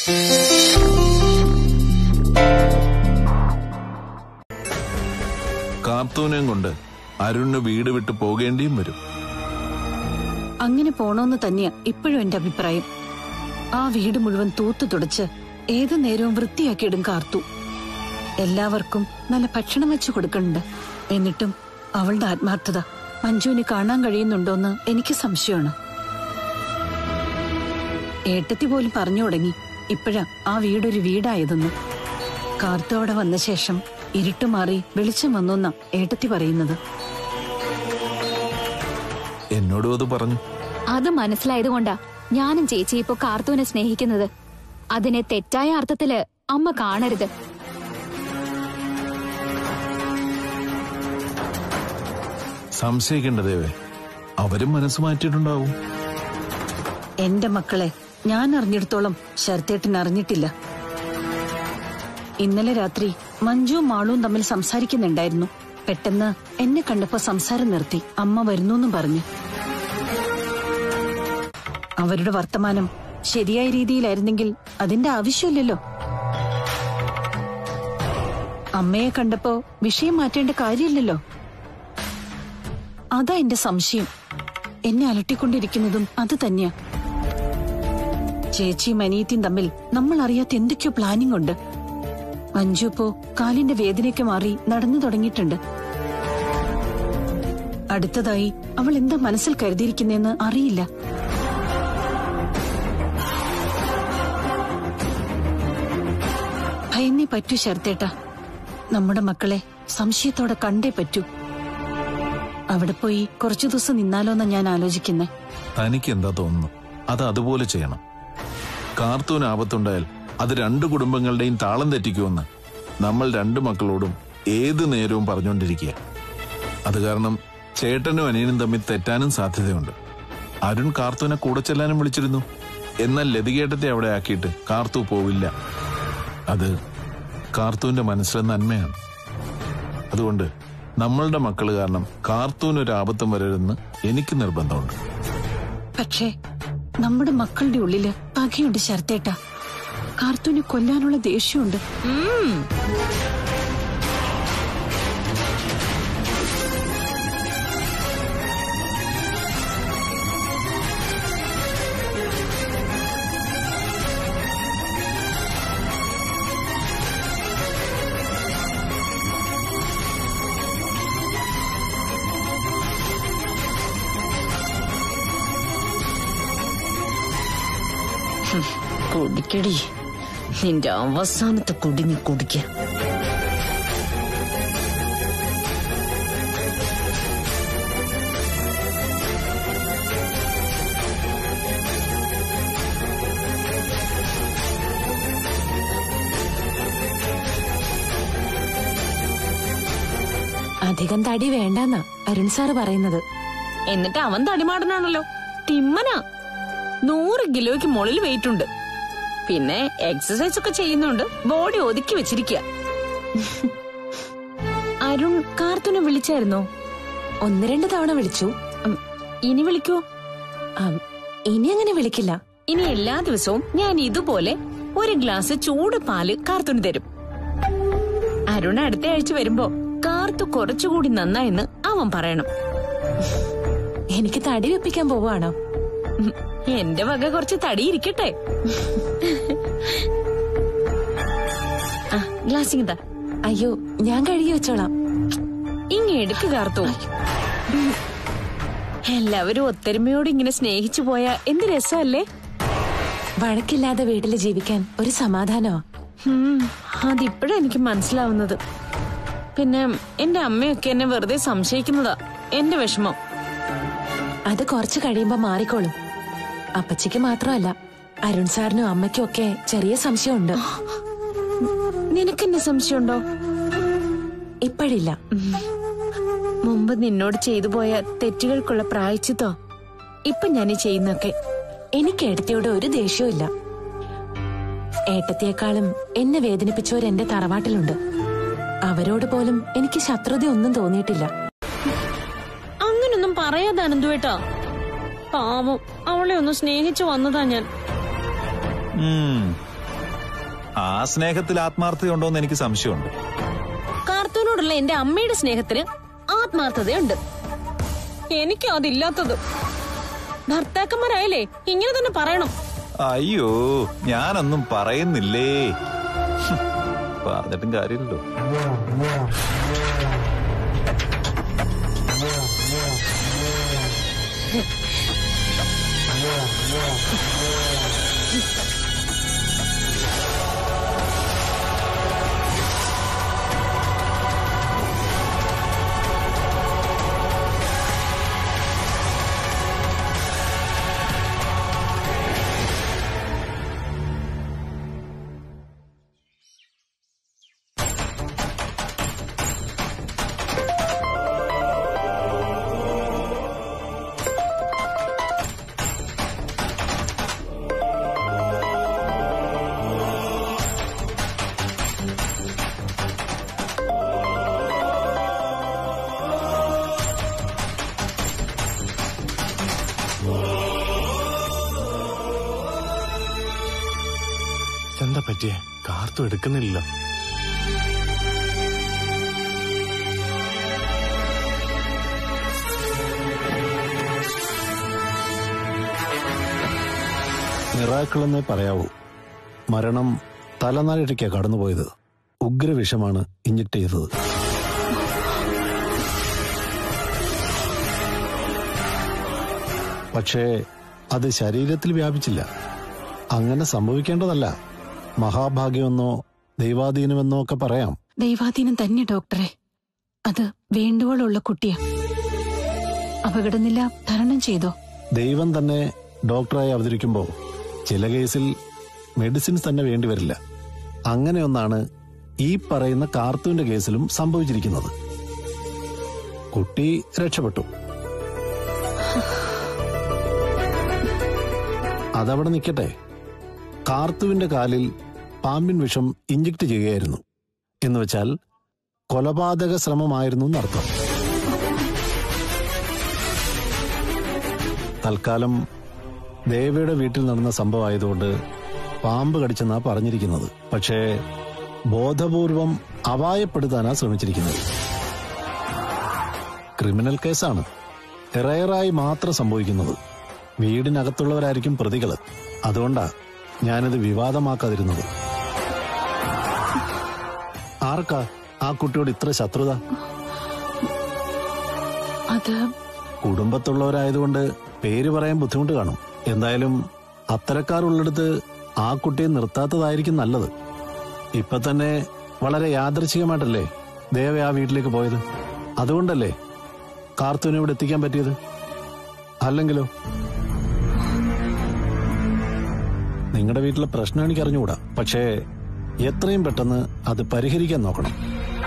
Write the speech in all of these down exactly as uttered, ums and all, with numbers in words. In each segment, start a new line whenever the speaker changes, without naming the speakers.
കാർത്തൂനെയും കൊണ്ട് അരുണിന് വീട് വിട്ട് പോകേണ്ടിയും വരും.
അങ്ങനെ പോണോന്ന് തന്നെയാ ഇപ്പോഴും എന്റെ അഭിപ്രായം. ആ വീട് മുഴുവൻ തൂത്തു തുടച്ച് ഏതു നേരവും വൃത്തിയാക്കിയിടും കാർത്തു. എല്ലാവർക്കും നല്ല ഭക്ഷണം വെച്ചു കൊടുക്കുന്നുണ്ട്. എന്നിട്ടും അവളുടെ ആത്മാർത്ഥത മഞ്ജുവിന് കാണാൻ കഴിയുന്നുണ്ടോന്ന് എനിക്ക് സംശയമാണ്. ഏട്ടത്തി പോലും പറഞ്ഞു തുടങ്ങി ഇപ്പോഴാ ആ വീടൊരു വീടായതെന്ന്. കാർത്തു അവിടെ വന്ന ശേഷം ഇരുട്ടുമാറി വെളിച്ചം വന്നെന്നാ ഏട്ടത്തി പറയുന്നത്.
എന്നോടും അത് പറഞ്ഞു.
അത് മനസ്സിലായതുകൊണ്ടാ ഞാനും ചേച്ചി ഇപ്പൊ കാർത്തൂനെ സ്നേഹിക്കുന്നത്. അതിനെ തെറ്റായ അർത്ഥത്തില് അമ്മ കാണരുത്.
സംശയിക്കേണ്ടതേവേ, അവരും മനസ്സ് മാറ്റിയിട്ടുണ്ടാവും.
എന്റെ മക്കളെ ഞാൻ അറിഞ്ഞിടത്തോളം ശരത്തേട്ടൻ അറിഞ്ഞിട്ടില്ല. ഇന്നലെ രാത്രി മഞ്ജുവും മാളുവും തമ്മിൽ സംസാരിക്കുന്നുണ്ടായിരുന്നു. പെട്ടെന്ന് എന്നെ കണ്ടപ്പോ സംസാരം നിർത്തി. അമ്മ വരുന്നു പറഞ്ഞു. അവരുടെ വർത്തമാനം ശരിയായ രീതിയിലായിരുന്നെങ്കിൽ അതിന്റെ ആവശ്യമില്ലല്ലോ. അമ്മയെ കണ്ടപ്പോ വിഷയം മാറ്റേണ്ട കാര്യമില്ലല്ലോ. അതാ എന്റെ സംശയം. എന്നെ അലട്ടിക്കൊണ്ടിരിക്കുന്നതും അത് തന്നെയാ. ചേച്ചിയും അനിയത്തിയും തമ്മിൽ നമ്മൾ അറിയാത്ത എന്തൊക്കെയോ പ്ലാനിംഗ് ഉണ്ട്. മഞ്ജു ഇപ്പോ കാലിന്റെ വേദനയൊക്കെ മാറി നടന്നു തുടങ്ങിയിട്ടുണ്ട്. അടുത്തതായി അവൾ എന്താ മനസ്സിൽ കരുതിയിരിക്കുന്നെന്ന് അറിയില്ല. ഭയന്നേ പറ്റൂ ശരത്തേട്ടാ. നമ്മുടെ മക്കളെ സംശയത്തോടെ കണ്ടേ പറ്റൂ. അവിടെ പോയി കുറച്ചു ദിവസം നിന്നാലോന്നാ ഞാൻ ആലോചിക്കുന്നേ.
തനിക്ക് എന്താ തോന്നുന്നു അത് അതുപോലെ ചെയ്യണം. കാർത്തൂന് ആപത്തുണ്ടായാൽ അത് രണ്ടു കുടുംബങ്ങളുടെയും താളം തെറ്റിക്കുമെന്ന് നമ്മൾ രണ്ടു മക്കളോടും ഏതു നേരവും പറഞ്ഞുകൊണ്ടിരിക്കുക. അത് കാരണം ചേട്ടനും അനിയനും തമ്മിൽ തെറ്റാനും സാധ്യതയുണ്ട്. അരുൺ കാർത്തൂനെ കൂടെ ചെല്ലാനും വിളിച്ചിരുന്നു. എന്നാൽ ലതികേട്ടത്തെ അവിടെ ആക്കിയിട്ട് കാർത്തു പോവില്ല. അത് കാർത്തൂന്റെ മനസ്സിലെ നന്മയാണ്. അതുകൊണ്ട് നമ്മളുടെ മക്കള് കാരണം കാർത്തൂനൊരു ആപത്തും വരരുതെന്ന് എനിക്ക് നിർബന്ധമുണ്ട്.
പക്ഷേ നമ്മുടെ മക്കളുടെ ഉള്ളില് പകയുണ്ട് ശരത്തേട്ടാ. കാർത്തൂനെ കൊല്ലാനുള്ള ദേഷ്യമുണ്ട്. കുടിക്കടി, നിന്റെ അവസാനത്തെ കുടി നീ കുടിക്ക.
അധികം തടി വേണ്ടെന്നാ അരുൺ സാറ് പറയുന്നത്.
എന്നിട്ട് അവൻ തടിമാടനാണല്ലോ, തിമ്മനാ. നൂറ് കിലോയ്ക്ക് മുകളിൽ വെയിറ്റ് ഉണ്ട്. പിന്നെ എക്സസൈസ് ഒക്കെ ചെയ്യുന്നുണ്ട്. ബോഡി ഒതുക്കി വെച്ചിരിക്കുക.
അരുൺ കാർത്തൂനെ വിളിച്ചായിരുന്നോ? ഒന്ന് രണ്ട് തവണ വിളിച്ചു.
ഇനി വിളിക്കൂ?
ഇനി അങ്ങനെ വിളിക്കില്ല.
ഇനി എല്ലാ ദിവസവും ഞാൻ ഇതുപോലെ ഒരു ഗ്ലാസ് ചൂട് പാല് കാർത്തൂന് തരും. അരുൺ അടുത്ത ആഴ്ച വരുമ്പോ കാർത്തു കുറച്ചുകൂടി നന്നായെന്ന് അവൻ പറയണം.
എനിക്ക് തടി വെപ്പിക്കാൻ പോവാണോ?
എന്റെ വക കുറച്ച് തടി ഇരിക്കട്ടെ. ഗ്ലാസിങ്ങതാ.
അയ്യോ, ഞാൻ കഴുകി വെച്ചോളാം.
ഇങ്ങ എടുക്ക് കാർത്തു. എല്ലാവരും ഒത്തൊരുമയോട് ഇങ്ങനെ സ്നേഹിച്ചു പോയാ എന്ത് രസമല്ലേ?
വഴക്കില്ലാതെ വീട്ടില് ജീവിക്കാൻ ഒരു സമാധാനമാ.
അതിപ്പോഴാ എനിക്ക് മനസ്സിലാവുന്നത്. പിന്നെ എന്റെ അമ്മയൊക്കെ എന്നെ വെറുതെ സംശയിക്കുന്നതാ എന്റെ വിഷമം.
അത് കുറച്ച് കഴിയുമ്പോ മാറിക്കോളും. അപ്പച്ചിക്ക് മാത്രമല്ല, അരുൺ സാറിനും അമ്മയ്ക്കും ഒക്കെ ചെറിയ സംശയമുണ്ട്.
നിനക്കെന്നെ സംശയമുണ്ടോ?
ഇപ്പോഴില്ല.
മുമ്പ് നിന്നോട് ചെയ്തു പോയ തെറ്റുകൾക്കുള്ള പ്രായച്ചിത്തോ ഇപ്പൊ ഞാൻ ചെയ്യുന്നൊക്കെ.
എനിക്ക് ഏട്ടത്തിയോട് ഒരു ദേഷ്യവും ഇല്ല. ഏട്ടത്തിയേക്കാളും എന്നെ വേദനിപ്പിച്ചവർ എന്റെ തറവാട്ടിലുണ്ട്. അവരോട് പോലും എനിക്ക് ശത്രുതയൊന്നും തോന്നിയിട്ടില്ല.
അങ്ങനൊന്നും പറയാതെ അനന്തുവേട്ടാ. പാവം, അവളെ ഒന്ന് സ്നേഹിച്ചു വന്നതാ ഞാൻ.
ആ സ്നേഹത്തിൽ ആത്മാർത്ഥതയുണ്ടോന്ന് എനിക്ക് സംശയമുണ്ട്.
കാർത്തൂനോടുള്ള എന്റെ അമ്മയുടെ സ്നേഹത്തിന് ആത്മാർത്ഥതയുണ്ട്. എനിക്കും അതില്ലാത്തത്. ഭർത്താക്കന്മാരായാലേ ഇങ്ങനെ തന്നെ പറയണം.
അയ്യോ, ഞാനൊന്നും പറയുന്നില്ലേ. പറഞ്ഞിട്ടും കാര്യമില്ലല്ലോ.
എന്താ പറ്റിയേ? കാർത്തു എടുക്കുന്നില്ല.
മിറാക്കിളെന്നേ പറയാവൂ. മരണം തലനാരിഴയ്ക്കാ കടന്നുപോയത്. ഉഗ്രവിഷമാണ് ഇഞ്ചക്ട് ചെയ്തത്. പക്ഷേ അത് ശരീരത്തിൽ വ്യാപിച്ചില്ല. അങ്ങനെ സംഭവിക്കേണ്ടതല്ല. മഹാഭാഗ്യമെന്നോ ദൈവാധീനമെന്നോ ഒക്കെ പറയാം.
ദൈവാധീനം തന്നെ ഡോക്ടറെ. അത് വേണ്ടുവോളുള്ള കുട്ടിയാ. അപകടനില തരണം ചെയ്തോ?
ദൈവം തന്നെ ഡോക്ടറായി അവതരിക്കുമ്പോൾ ചില കേസിൽ മെഡിസിൻസ് തന്നെ വേണ്ടിവരില്ല. അങ്ങനെയൊന്നാണ് ഈ പറയുന്ന കാർത്തുവിന്റെ കേസിലും സംഭവിച്ചിരിക്കുന്നത്. കുട്ടി രക്ഷപ്പെട്ടു. അതവിടെ നിൽക്കട്ടെ. കാർത്തുവിന്റെ കാലിൽ പാമ്പിൻ വിഷം ഇഞ്ചക്ട് ചെയ്യുകയായിരുന്നു എന്ന് വെച്ചാൽ കൊലപാതക ശ്രമമായിരുന്നു എന്നർത്ഥം. തൽക്കാലം ദേവയുടെ വീട്ടിൽ നടന്ന സംഭവമായതുകൊണ്ട് പാമ്പ് കടിച്ചെന്നാ പറഞ്ഞിരിക്കുന്നത്. പക്ഷേ ബോധപൂർവം അപായപ്പെടുത്താനാ ശ്രമിച്ചിരിക്കുന്നത്. ക്രിമിനൽ കേസാണ്. റയറായി മാത്രം സംഭവിക്കുന്നത്. വീടിനകത്തുള്ളവരായിരിക്കും പ്രതികള്. അതുകൊണ്ടാ ഞാനിത് വിവാദമാക്കാതിരുന്നത്. ആർക്കാ ആ കുട്ടിയോട് ഇത്ര ശത്രുത?
അത്
കുടുംബത്തുള്ളവരായതുകൊണ്ട് പേര് പറയാൻ ബുദ്ധിമുട്ട് കാണും. എന്തായാലും അത്തരക്കാരുള്ളിടത്ത് ആ കുട്ടിയെ നിർത്താത്തതായിരിക്കും നല്ലത്. ഇപ്പൊ തന്നെ വളരെ യാദൃച്ഛികമായിട്ടല്ലേ ദേവ ആ വീട്ടിലേക്ക് പോയത്. അതുകൊണ്ടല്ലേ കാർത്തുവിനെ ഇവിടെ എത്തിക്കാൻ പറ്റിയത്. അല്ലെങ്കിലോ? നിങ്ങളുടെ വീട്ടിലെ പ്രശ്നം എനിക്ക് അറിഞ്ഞുകൂടാ. പക്ഷേ എത്രയും പെട്ടെന്ന് അത് പരിഹരിക്കാൻ നോക്കണം.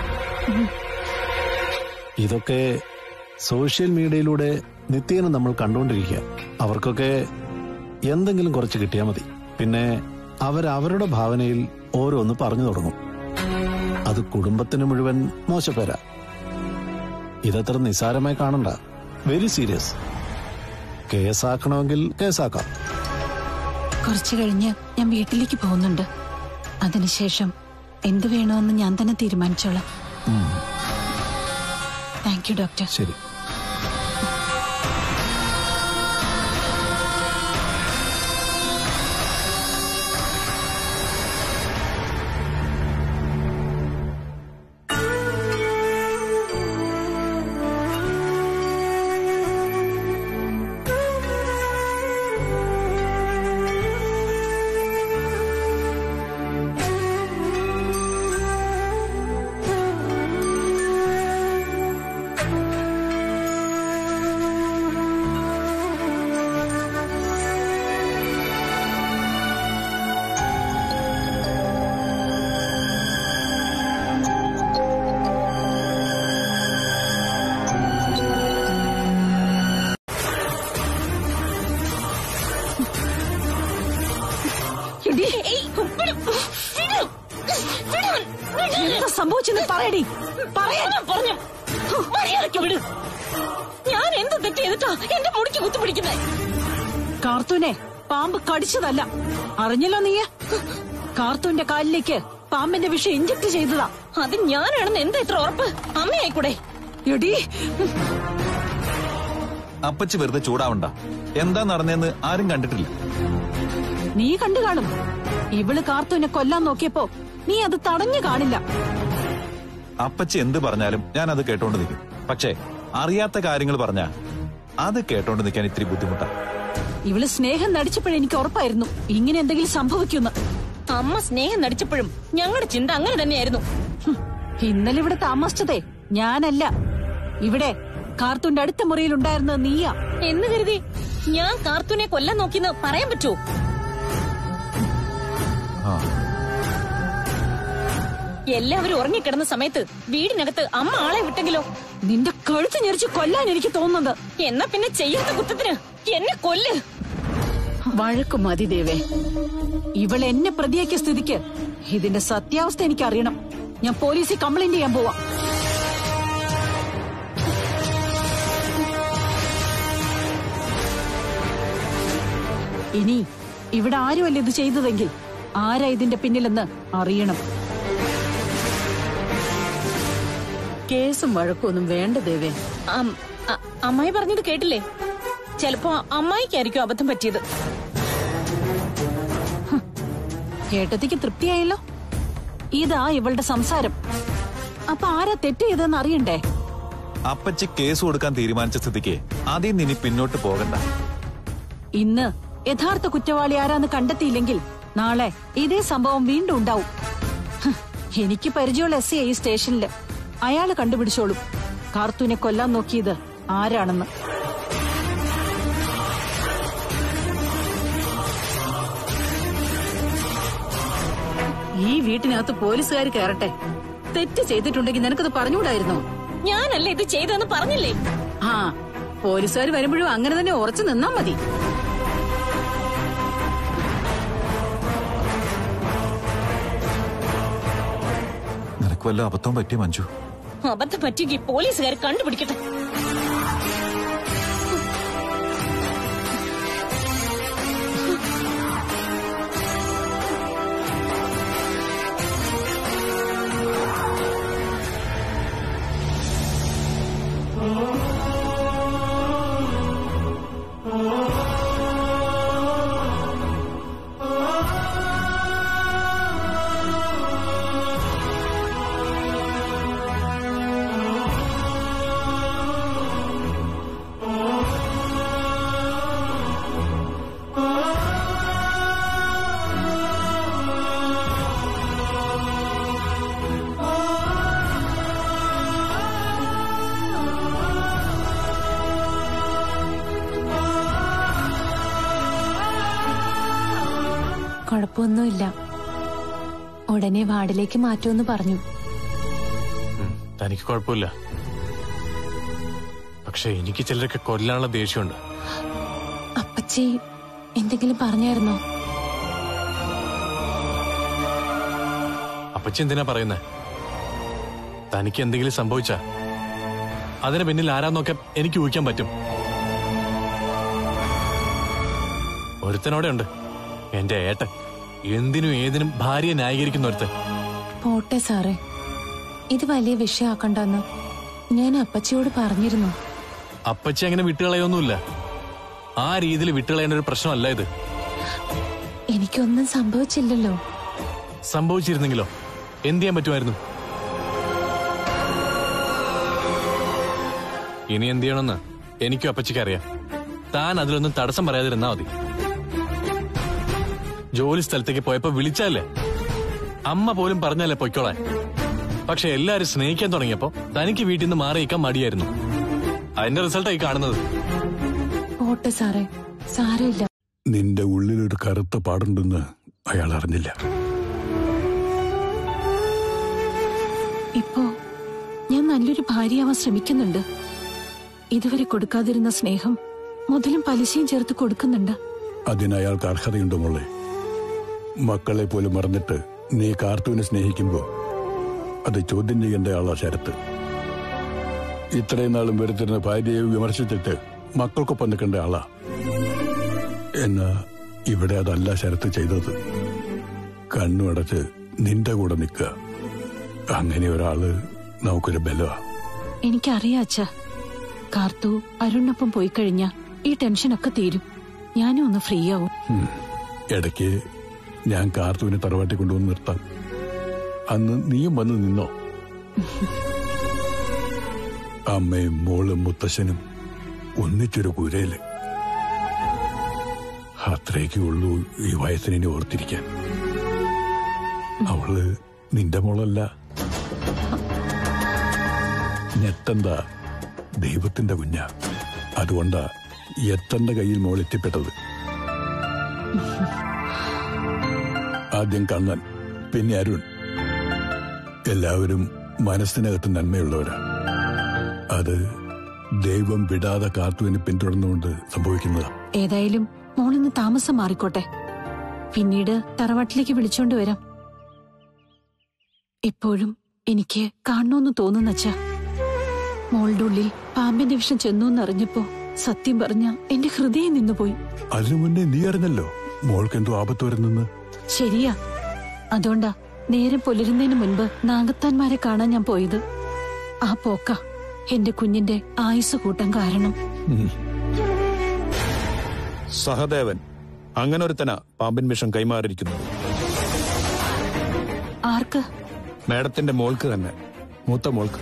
ഇതൊക്കെ സോഷ്യൽ മീഡിയയിലൂടെ നിത്യേന നമ്മൾ കണ്ടുകൊണ്ടിരിക്കുക. അവർക്കൊക്കെ എന്തെങ്കിലും കുറച്ച് കിട്ടിയാൽ മതി. പിന്നെ അവരവരുടെ ഭാവനയിൽ ഓരോന്ന് പറഞ്ഞു തുടങ്ങും. അത് കുടുംബത്തിന് മുഴുവൻ മോശപ്പേരാ. ഇതത്ര നിസ്സാരമായി കാണണ്ട. Very serious. കേസാക്കണമെങ്കിൽ കേസാക്കാം.
കുറച്ചു കഴിഞ്ഞ് ഞാൻ വീട്ടിലേക്ക് പോകുന്നുണ്ട്. അതിനുശേഷം എന്ത് വേണമെന്ന് ഞാൻ തന്നെ തീരുമാനിച്ചോളാം. Thank you doctor.
ശരി.
സംഭവിച്ചെന്ന് പറയടി. പറയാൻ പറഞ്ഞു. വിട്. ഞാൻ എന്ത് തെറ്റ് ചെയ്തിട്ടാ എന്റെ മുടിക്ക് കുത്തുപിടിക്കുന്നേ?
കാർത്തൂനെ പാമ്പ് കടിച്ചതല്ല. അറിഞ്ഞല്ലോ നീ. കാർത്തൂന്റെ കാലിലേക്ക് പാമ്പിന്റെ വിഷം ഇഞ്ചക്ട് ചെയ്തതാ.
അത് ഞാനാണെന്ന് എന്താ ഇത്ര ഉറപ്പ്? അമ്മയായിക്കൂടെ?
എടീ,
അപ്പച്ചി വെറുതെ ചൂടാവണ്ട. എന്താ നടന്നതെന്ന് ആരും കണ്ടിട്ടില്ല.
നീ കണ്ടു കാണും. ഇവള് കാർത്തൂനെ കൊല്ലാൻ നോക്കിയപ്പോ നീ അത് തടഞ്ഞു കാണില്ല.
അപ്പച്ചി എന്ത് പറഞ്ഞാലും ഞാൻ അത് കേട്ടോണ്ട് നിൽക്കും. പക്ഷേ അറിയാത്ത കാര്യങ്ങൾ പറഞ്ഞാ അത് കേട്ടോണ്ട് നിൽക്കാൻ ഇത്തിരി ബുദ്ധിമുട്ടാ.
ഇവള് സ്നേഹം നടിച്ചപ്പോഴെനിക്ക് ഉറപ്പായിരുന്നു ഇങ്ങനെ എന്തെങ്കിലും സംഭവിക്കുന്ന.
അമ്മ സ്നേഹം നടിച്ചപ്പോഴും ഞങ്ങളുടെ ചിന്ത അങ്ങനെ തന്നെയായിരുന്നു.
ഇന്നലെ ഇവിടെ താമസിച്ചതേ ഞാനല്ല. ഇവിടെ കാർത്തൂന്റെ അടുത്ത മുറിയിൽ ഉണ്ടായിരുന്നത് നീയാ.
എന്ന് കരുതി ഞാൻ കാർത്തൂനെ കൊല്ലാൻ നോക്കിന്ന് പറയാൻ പറ്റുമോ? എല്ലാവരും ഉറങ്ങിക്കിടന്ന സമയത്ത് വീടിനകത്ത് അമ്മ ആളെ വിട്ടെങ്കിലോ?
നിന്റെ കഴുത്ത് ഞെരിച്ച് കൊല്ലാൻ എനിക്ക് തോന്നുന്നത്.
എന്നാ പിന്നെ ചെയ്യാത്ത കുറ്റത്തിന് എന്നെ കൊല്ല്.
വഴക്കു മതി ദേവേ. ഇവൾ എന്നെ പ്രതിയാക്കിയ സ്ഥിതിക്ക് ഇതിന്റെ സത്യാവസ്ഥ എനിക്ക് അറിയണം. ഞാൻ പോലീസിൽ കംപ്ലൈന്റ് ചെയ്യാൻ പോവാ. ഇനി ഇവിടെ ആരുമല്ല ഇത് ചെയ്തതെങ്കിൽ ആരാ ഇതിന്റെ പിന്നിലെന്ന് അറിയണം. കേസും വഴക്കൊന്നും വേണ്ട ദേവേ.
അമ്മായി പറഞ്ഞത് കേട്ടില്ലേ? ചിലപ്പോ അമ്മായിക്കായിരിക്കും അബദ്ധം പറ്റിയത്.
കേട്ടതിക്ക് തൃപ്തിയായല്ലോ. ഇതാ ഇവളുടെ സംസാരം. അപ്പൊ ആരാ തെറ്റ് ചെയ്തെന്ന് അറിയണ്ടേ?
അപ്പച്ചി കേസ് കൊടുക്കാൻ തീരുമാനിച്ച സ്ഥിതിക്ക് ആദ്യം ഇനി പിന്നോട്ട് പോകണ്ട.
ഇന്ന് യഥാർത്ഥ കുറ്റവാളി ആരാന്ന് കണ്ടെത്തിയില്ലെങ്കിൽ നാളെ ഇതേ സംഭവം വീണ്ടും ഉണ്ടാവും. എനിക്ക് പരിചയമുള്ള എസ് ഐ ഈ സ്റ്റേഷനില്. അയാള് കണ്ടുപിടിച്ചോളും കാർത്തൂനെ കൊല്ലാൻ നോക്കിയത് ആരാണെന്ന്. ഈ വീട്ടിനകത്ത് പോലീസുകാർ കയറട്ടെ. തെറ്റ് ചെയ്തിട്ടുണ്ടെങ്കിൽ നിനക്കത് പറഞ്ഞുകൂടായിരുന്നോ?
ഞാനല്ലേ ഇത് ചെയ്തെന്ന് പറഞ്ഞില്ലേ?
ആ, പോലീസുകാർ വരുമ്പോഴും അങ്ങനെ തന്നെ ഉറച്ചു നിന്നാ മതി.
നിനക്ക് വല്ല അബദ്ധം പറ്റി മഞ്ജു?
അബദ്ധം പറ്റിയെങ്കിൽ പോലീസുകാർ കണ്ടുപിടിക്കട്ടെ.
കുഴപ്പമൊന്നുമില്ല. ഉടനെ വാർഡിലേക്ക് മാറ്റുമെന്ന് പറഞ്ഞു.
തനിക്ക് കുഴപ്പമില്ല. പക്ഷെ എനിക്ക് ചിലരൊക്കെ കൊല്ലാനുള്ള ദേഷ്യമുണ്ട്.
അപ്പച്ചി എന്തെങ്കിലും പറഞ്ഞായിരുന്നോ?
അപ്പച്ചി എന്തിനാ പറയുന്നേ? തനിക്ക് എന്തെങ്കിലും സംഭവിച്ചാ അതിന് പിന്നിൽ ആരാന്നൊക്കെ എനിക്ക് ഊഹിക്കാൻ പറ്റും. ഒരുത്തനോടെ ഉണ്ട്, എന്റെ ഏട്ടൻ. എന്തിനും ഏതിനും ഭാര്യയെ ന്യായീകരിക്കുന്ന ഒരുത്തൻ.
പോട്ടെ സാറേ, ഇത് വലിയ വിഷയമാക്കണ്ടെന്ന് ഞാൻ അപ്പച്ചിയോട് പറഞ്ഞിരുന്നു.
അപ്പച്ചി അങ്ങനെ വിട്ടുകളയൊന്നുമില്ല. ആ രീതിയിൽ വിട്ടുകളയേണ്ട ഒരു പ്രശ്നമല്ല ഇത്.
എനിക്കൊന്നും സംഭവിച്ചില്ലല്ലോ.
സംഭവിച്ചിരുന്നെങ്കിലോ എന്ത് ചെയ്യാൻ പറ്റുമായിരുന്നു? ഇനി എന്ത് ചെയ്യണമെന്ന് എനിക്കും അപ്പച്ചിക്ക് അറിയാം. താൻ അതിലൊന്നും തടസ്സം പറയാതിരുന്നാ മതി. ജോലി സ്ഥലത്തേക്ക് പോയപ്പോ വിളിച്ചല്ലേ, അമ്മ പോലും പറഞ്ഞല്ലേ പൊയ്ക്കോളാൻ. പക്ഷെ എല്ലാരും സ്നേഹിക്കാൻ തുടങ്ങിയപ്പോ തനിക്ക് വീട്ടിൽ നിന്ന് മാറിയിക്കാൻ മടിയായിരുന്നു. അതിന്റെ റിസൾട്ടായി കാണുന്നത്.
പോട്ടെ സാറേ, സാരമില്ല.
നിന്റെ ഉള്ളിലൊരു കറുത്ത പാടുണ്ടെന്ന് അയാൾ അറിഞ്ഞില്ല.
ഇപ്പോ ഞാൻ നല്ലൊരു ഭാര്യയാവാൻ ശ്രമിക്കുന്നുണ്ട്. ഇതുവരെ കൊടുക്കാതിരുന്ന സ്നേഹം മുതലും പലിശയും ചേർത്ത് കൊടുക്കുന്നുണ്ട്.
അതിന് അയാൾക്ക് അർഹതയുണ്ട് മോളെ. മക്കളെ പോലും മറന്നിട്ട് നീ കാർത്തൂനെ സ്നേഹിക്കുമ്പോ അത് ചോദ്യം ചെയ്യേണ്ട ആളാ ശരത്ത്. ഇത്രയും നാളും വെറുത്തിരുന്ന ഭാര്യയെ വിമർശിച്ചിട്ട് മക്കൾക്കൊപ്പം നിൽക്കേണ്ട ആളാ. എന്നാ ഇവിടെ അതല്ല ശരത്ത് ചെയ്തത്. കണ്ണുടച്ച് നിന്റെ കൂടെ നിൽക്കുക. അങ്ങനെ ഒരാള് നമുക്കൊരു ബലമാണ്.
എനിക്കറിയാം അച്ഛ. കാർത്തു അരുണിനൊപ്പം പോയി കഴിഞ്ഞാ ഈ ടെൻഷനൊക്കെ തീരും. ഞാനും ഒന്ന് ഫ്രീ ആവും.
ഇടയ്ക്ക് ഞാൻ കാർത്തുവിനെ തറവാട്ടി കൊണ്ടുവന്ന് നിർത്താം. അന്ന് നീയും വന്ന് നിന്നോ. അമ്മയും മോളും മുത്തശ്ശനും ഒന്നിച്ചൊരു കുരയില്. അത്രയ്ക്കേ ഉള്ളൂ ഈ വയസ്സിനെ ഓർത്തിരിക്കാൻ. അവള് നിന്റെ മോളല്ല. ഞെട്ടണ്ട, ദൈവത്തിന്റെ കുഞ്ഞ. അതുകൊണ്ടാ എത്തന്റെ കയ്യിൽ മോൾ എത്തിപ്പെട്ടത്. ആദ്യം കണ്ണൻ, പിന്നെ അരുൺ. എല്ലാവരും മനസ്സിനകത്ത് നന്മയുള്ളവരാ. അത് ദൈവം വിടാതെ കാർത്തുവിനെ പിന്തുടർന്നുകൊണ്ട് സംഭവിക്കുന്നതാ.
ഏതായാലും മോളിന്ന് താമസം മാറിക്കോട്ടെ. പിന്നീട് തറവാട്ടിലേക്ക് വിളിച്ചോണ്ട് വരാം. ഇപ്പോഴും എനിക്ക് കാണണമെന്ന് തോന്നുന്നച്ചാ. മോളുടെ ഉള്ളിൽ പാമ്പിന്റെ വിഷം ചെന്നു എന്നറിഞ്ഞപ്പോ സത്യം പറഞ്ഞ എന്റെ ഹൃദയം നിന്നുപോയി.
അതിനു മുന്നേ നീ അറിഞ്ഞല്ലോ മോൾക്ക് എന്തോ ആപത്ത് വരുന്നെന്ന്.
ശരിയാ. അതുകൊണ്ടാ നേരം പുലരുന്നതിന് മുൻപ് നാഗത്താന്മാരെ കാണാൻ ഞാൻ പോയത്. ആ പോക്ക എന്റെ കുഞ്ഞിന്റെ ആയുസ് കൂട്ടാൻ കാരണം.
സഹദേവൻ അങ്ങനെ ഒരുത്തന പാമ്പിൻ വിഷം കൈമാറിയിരിക്കുന്നു.
ആർക്ക്?
മേഡത്തിന്റെ മോൾക്ക് തന്നെ, മൂത്ത മോൾക്ക്.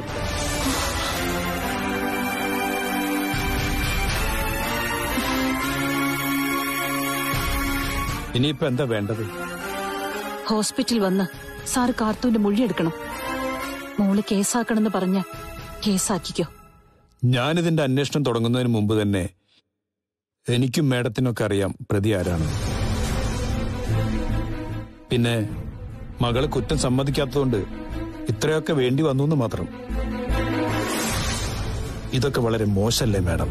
ഇനിയിപ്പോ എന്താ വേണ്ടത്?
ഹോസ്പിറ്റൽ വന്ന് സാറ് കാർത്തൂന്റെ മൊഴിയെടുക്കണം. മോള് കേസാക്കണമെന്ന് പറഞ്ഞ കേസാക്കിക്കോ.
ഞാനിതിന്റെ അന്വേഷണം തുടങ്ങുന്നതിന് മുമ്പ് തന്നെ എനിക്കും മേഡത്തിനൊക്കെ അറിയാം പ്രതി ആരാണ്. പിന്നെ മകള് കുറ്റം സമ്മതിക്കാത്തതുകൊണ്ട് ഇത്രയൊക്കെ വേണ്ടി വന്നു എന്ന് മാത്രം. ഇതൊക്കെ വളരെ മോശമല്ലേ മാഡം?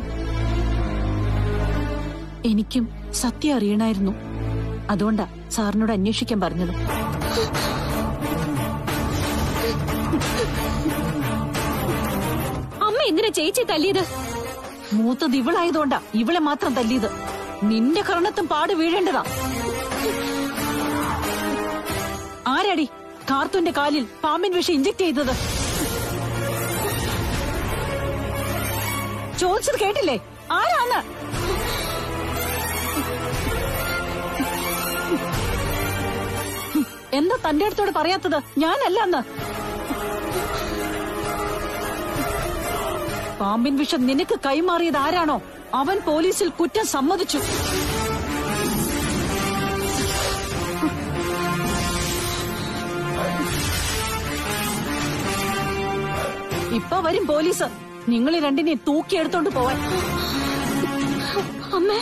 എനിക്കും സത്യം അറിയണമായിരുന്നു. അതുകൊണ്ടാ സാറിനോട് അന്വേഷിക്കാൻ പറഞ്ഞത്.
അമ്മ എന്തിനാ ചേച്ചി തല്ലിയത്?
മൂത്തത് ഇവളായതുകൊണ്ടാ ഇവളെ മാത്രം തല്ലിയത്. നിന്റെ കർണത്തും പാട് വീഴേണ്ടതാ. ആരാടി കാർത്തുവിന്റെ കാലിൽ പാമ്പിൻ വിഷം ഇഞ്ചക്ട് ചെയ്തത്? ചോദിച്ചത് കേട്ടില്ലേ? ആരാന്ന്? എന്താ തന്റെ അടുത്തോട് പറയാത്തത്? ഞാനല്ലെന്ന്. പാമ്പിൻ വിഷം നിനക്ക് കൈമാറിയത് ആരാണോ അവൻ പോലീസിൽ കുറ്റം സമ്മതിച്ചു. ഇപ്പൊ വരും പോലീസ് നിങ്ങളെ രണ്ടിനെ തൂക്കിയെടുത്തോണ്ട് പോവാൻ.
അമ്മേ,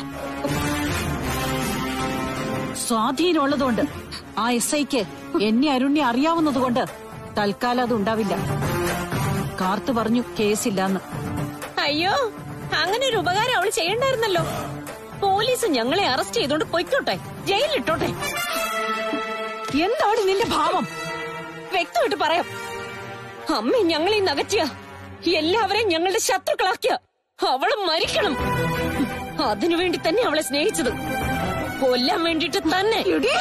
സ്വാധീനമുള്ളതുകൊണ്ട് ആ എസ് ഐക്ക് എന്നെ അരുണ്യെ അറിയാവുന്നതുകൊണ്ട് തൽക്കാലം അത് ഉണ്ടാവില്ല. കാർത്ത് പറഞ്ഞു കേസില്ലാന്ന്.
അയ്യോ, അങ്ങനെ ഒരു ഉപകാരം അവള് ചെയ്യണ്ടായിരുന്നല്ലോ. പോലീസ് ഞങ്ങളെ അറസ്റ്റ് ചെയ്തോണ്ട് പൊയ്ക്കോട്ടെ, ജയിലിലിട്ടോട്ടെ.
എന്താണ് നിന്റെ ഭാവം?
വ്യക്തമായിട്ട് പറയാം. അമ്മ ഞങ്ങളെ നകറ്റിയ എല്ലാവരെയും ഞങ്ങളുടെ ശത്രുക്കളാക്കിയ അവള് മരിക്കണം. അതിനുവേണ്ടി തന്നെ അവളെ സ്നേഹിച്ചത്. കൊല്ലാൻ വേണ്ടിട്ട് തന്നെ.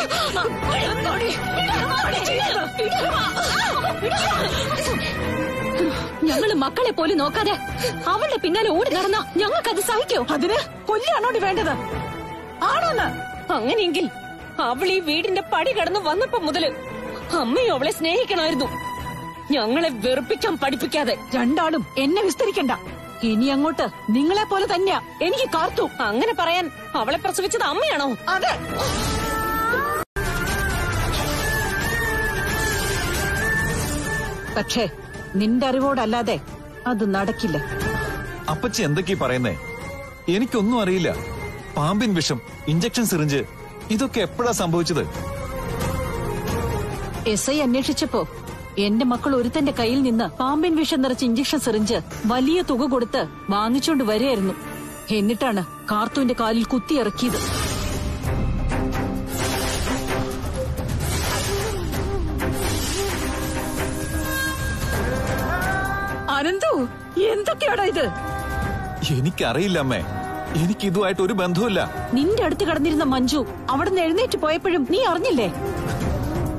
ഞങ്ങള് മക്കളെ പോലും നോക്കാതെ അവളുടെ പിന്നാലെ ഓടി നടന്ന ഞങ്ങൾക്കത് സഹിക്കോ?
അതിന് കൊല്ലാണോടി വേണ്ടത്? ആണോന്ന്?
അങ്ങനെയെങ്കിൽ അവൾ ഈ വീടിന്റെ പടി കടന്ന് വന്നപ്പോ മുതല് അമ്മയും അവളെ സ്നേഹിക്കണമായിരുന്നു, ഞങ്ങളെ വെറുപ്പിക്കാൻ പഠിപ്പിക്കാതെ.
രണ്ടാളും എന്നെ വിസ്തരിക്കണ്ട. ഇനി അങ്ങോട്ട് നിങ്ങളെ പോലെ തന്നെയാ എനിക്ക് കാർത്തു.
അങ്ങനെ പറയാൻ അവളെ പ്രസവിച്ചത് അമ്മയാണോ?
അതെ. പക്ഷേ നിന്റെ അറിവോടല്ലാതെ അത് നടക്കില്ല.
അപ്പച്ചി എന്തൊക്കെയാ പറയുന്നേ? എനിക്കൊന്നും അറിയില്ല. പാമ്പിൻ വിഷം, ഇഞ്ചക്ഷൻ സിറിഞ്ച്, ഇതൊക്കെ എപ്പോഴാ സംഭവിച്ചത്?
എസ് ഐ അന്വേഷിച്ചപ്പോ എന്റെ മക്കൾ ഒരുത്തന്റെ കയ്യിൽ നിന്ന് പാമ്പിൻ വിഷം നിറച്ച ഇഞ്ചക്ഷൻ സിറിഞ്ച് വലിയ തുക കൊടുത്ത് വാങ്ങിച്ചോണ്ട് വരെയായിരുന്നു. എന്നിട്ടാണ് കാർത്തുവിന്റെ കാലിൽ കുത്തിയിറക്കിയത്. അനന്തു, എന്തൊക്കെയാടാ ഇത്?
എനിക്കറിയില്ല അമ്മേ, എനിക്ക് ഇതുമായിട്ട് ഒരു ബന്ധവുമില്ല.
നിന്റെ അടുത്ത് കിടന്നിരുന്ന മഞ്ജു അവിടുന്ന് എഴുന്നേറ്റ് പോയപ്പോഴും നീ അറിഞ്ഞില്ലേ?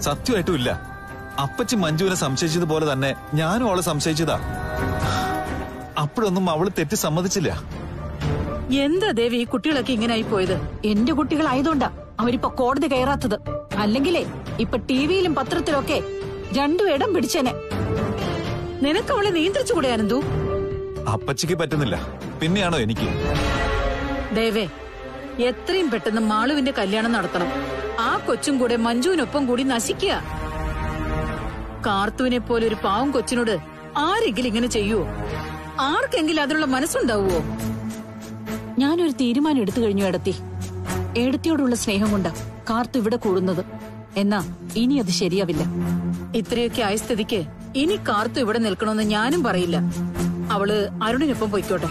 സത്യമായിട്ടും ഇല്ല. അപ്പച്ചി മഞ്ജുവിനെ സംശയിച്ചതുപോലെ തന്നെ ഞാനും അവളെ സംശയിച്ചതാ. അപ്പോഴൊന്നും അവള് തെറ്റി സമ്മതിച്ചില്ല.
എന്താ ദേവി ഈ കുട്ടികളൊക്കെ ഇങ്ങനായി പോയത്? എന്റെ കുട്ടികളായതുകൊണ്ടാ അവരിപ്പോ കോടതി കയറാത്തത്. അല്ലെങ്കിലേ ഇപ്പൊ ടിവിയിലും പത്രത്തിലും ഒക്കെ രണ്ടും ഇടം പിടിച്ചേനെ. നിനക്ക് അവളെ നിയന്ത്രിച്ചുകൂടെ അനന്തു?
അപ്പച്ചിക്ക് പറ്റുന്നില്ല, പിന്നെയാണോ എനിക്ക്?
ദേവേ, എത്രയും പെട്ടെന്ന് മാളുവിന്റെ കല്യാണം നടത്തണം. ആ കൊച്ചും കൂടെ മഞ്ജുവിനൊപ്പം കൂടി നശിക്കുക. കാർത്തുവിനെ പോലെ ഒരു പാവം കൊച്ചിനോട് ആരെങ്കിലും ഇങ്ങനെ ചെയ്യുവോ? ആർക്കെങ്കിലും അതിനുള്ള മനസ്സുണ്ടാവുമോ? ഞാനൊരു തീരുമാനം എടുത്തു കഴിഞ്ഞു ഏടത്തി. ഏടത്തിയോടുള്ള സ്നേഹം കൊണ്ടാ കാർത്തു ഇവിടെ കൂടുന്നത്. എന്നാ ഇനി അത് ശരിയാവില്ല. ഇത്രയൊക്കെ ആയ സ്ഥിതിക്ക് ഇനി കാർത്തു ഇവിടെ നിൽക്കണമെന്ന് ഞാനും പറയില്ല. അവള് അരുണിനൊപ്പം പൊയ്ക്കോട്ടെ.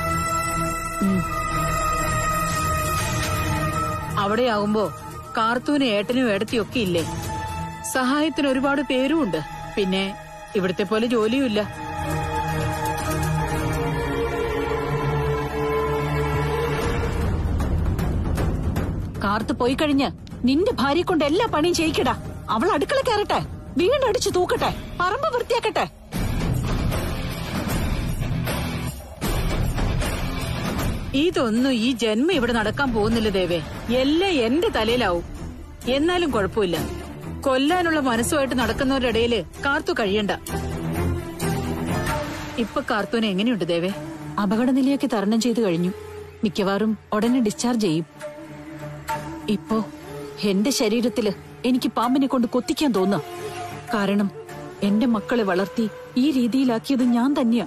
അവിടെയാവുമ്പോ കാർത്തുവിന് ഏട്ടനും ഏടത്തിയും ഒക്കെ ഇല്ലേ? സഹായത്തിന് ഒരുപാട് പേരും ഉണ്ട്. പിന്നെ ഇവിടത്തെ പോലെ ജോലിയുമില്ല. കാർത്ത് പോയി കഴിഞ്ഞ് നിന്റെ ഭാര്യയെ കൊണ്ട് എല്ലാ പണിയും ചെയ്യിക്കടാ. അവൾ അടുക്കള കയറട്ടെ, വീടടിച്ചു തൂക്കട്ടെ, പറമ്പ് വൃത്തിയാക്കട്ടെ. ഇതൊന്നും ഈ ജന്മം ഇവിടെ നടക്കാൻ പോകുന്നില്ല ദേവേ. എല്ലാം എന്റെ തലയിലാവും. എന്നാലും കുഴപ്പമില്ല. കൊല്ലാനുള്ള മനസ്സുമായിട്ട് നടക്കുന്നവരുടെ ഇടയില് കാർത്തു കഴിയണ്ട. ഇപ്പൊ കാർത്തുവിന് എങ്ങനെയുണ്ട് ദേവേ? അപകടനിലയൊക്കെ തരണം ചെയ്തു കഴിഞ്ഞു. മിക്കവാറും ഉടനെ ഡിസ്ചാർജ് ചെയ്യും. ഇപ്പോ എന്റെ ശരീരത്തില് എനിക്ക് പാമ്പിനെ കൊണ്ട് കൊത്തിക്കാൻ തോന്നാം. കാരണം എന്റെ മക്കളെ വളർത്തി ഈ രീതിയിലാക്കിയത് ഞാൻ തന്നെയാ.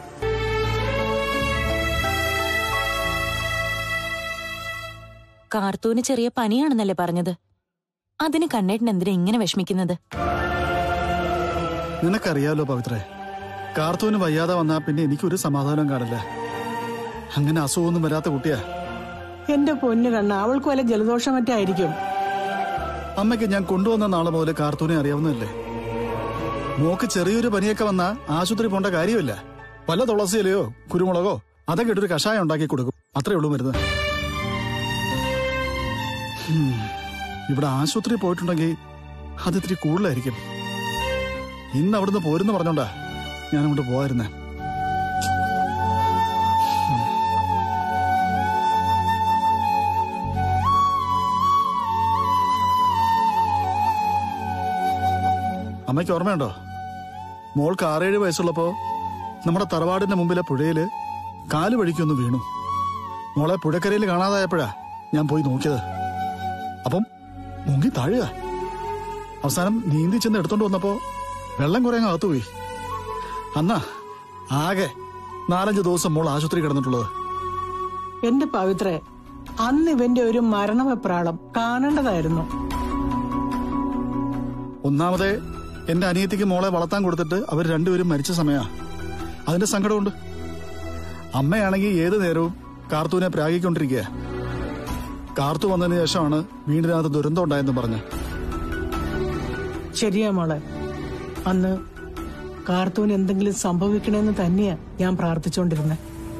കാർത്തൂന് ചെറിയ പനിയാണെന്നല്ലേ പറഞ്ഞത്? അതിന് കണ്ണേട്ടൻ എന്തിനാ ഇങ്ങനെ വിഷമിക്കുന്നത്?
നിനക്കറിയാലോ പവിത്രേ, കാർത്തൂന് വയ്യാതെ വന്നാ പിന്നെ എനിക്കൊരു സമാധാനം കാണില്ല. അങ്ങനെ അസുഖമൊന്നും വരാത്ത കുട്ടിയാ.
എന്റെ പൊന്നു കണ്ണ, അവൾക്ക് വല്ല ജലദോഷം മറ്റായിരിക്കും.
അമ്മയ്ക്ക് ഞാൻ കൊണ്ടുവന്ന നാളെ മുതൽ കാർത്തൂനെ അറിയാവുന്നതല്ലേ. മോക്ക് ചെറിയൊരു പനിയൊക്കെ വന്നാ ആശുപത്രി പോണ്ട കാര്യമില്ല. വല്ല തുളസിയിലയോ കുരുമുളകോ അതൊക്കെ ഇട്ടൊരു കഷായം ഉണ്ടാക്കി കൊടുക്കും. അത്രേ ഉള്ളൂ മരുന്ന്. ഇവിടെ ആശുപത്രി പോയിട്ടുണ്ടെങ്കിൽ അത് ഇത്തിരി കൂടുതലായിരിക്കും. ഇന്ന് അവിടുന്ന് പോരെന്ന് പറഞ്ഞോണ്ടാ ഞാനങ്ങോട്ട് പോവായിരുന്നേ. അമ്മയ്ക്ക് ഓർമ്മയുണ്ടോ, മോൾക്ക് ആറേഴ് വയസ്സുള്ളപ്പോ നമ്മുടെ തറവാടിന്റെ മുമ്പിലെ പുഴയില് കാല് വഴിക്കൊന്ന് വീണു. മോളെ പുഴക്കരയിൽ കാണാതായപ്പോഴാ ഞാൻ പോയി നോക്കിയത്. അപ്പം മുങ്ങി താഴുക. അവസാനം നീന്തി ചെന്ന് എടുത്തോണ്ട് വന്നപ്പോ വെള്ളം കുറെ അങ്ങ് അകത്തുപോയി. അന്നാ ആകെ നാലഞ്ച് ദിവസം മോൾ ആശുപത്രി കിടന്നിട്ടുള്ളത്.
എന്റെ പവിത്രേ, അന്ന് ഇവന്റെ ഒരു മരണവെപ്രാളം കാണേണ്ടതായിരുന്നു.
ഒന്നാമതേ എന്റെ അനിയത്തിക്ക് മോളെ വളർത്താൻ കൊടുത്തിട്ട് അവർ രണ്ടുപേരും മരിച്ച സമയാ. അതിന്റെ സങ്കടമുണ്ട്. അമ്മയാണെങ്കിൽ ഏതു നേരവും കാർത്തൂനെ പ്രാഗിക്കൊണ്ടിരിക്കുക. കാർത്തു വന്നതിന് ശേഷമാണ് വീടിനകത്ത് ദുരന്തം ഉണ്ടായെന്ന് പറഞ്ഞ്.
ശരിയാ മോളെ, അന്ന് കാർത്തൂന് എന്തെങ്കിലും സംഭവിക്കണമെന്ന് തന്നെയാ ഞാൻ പ്രാർത്ഥിച്ചോണ്ടിരുന്നെ.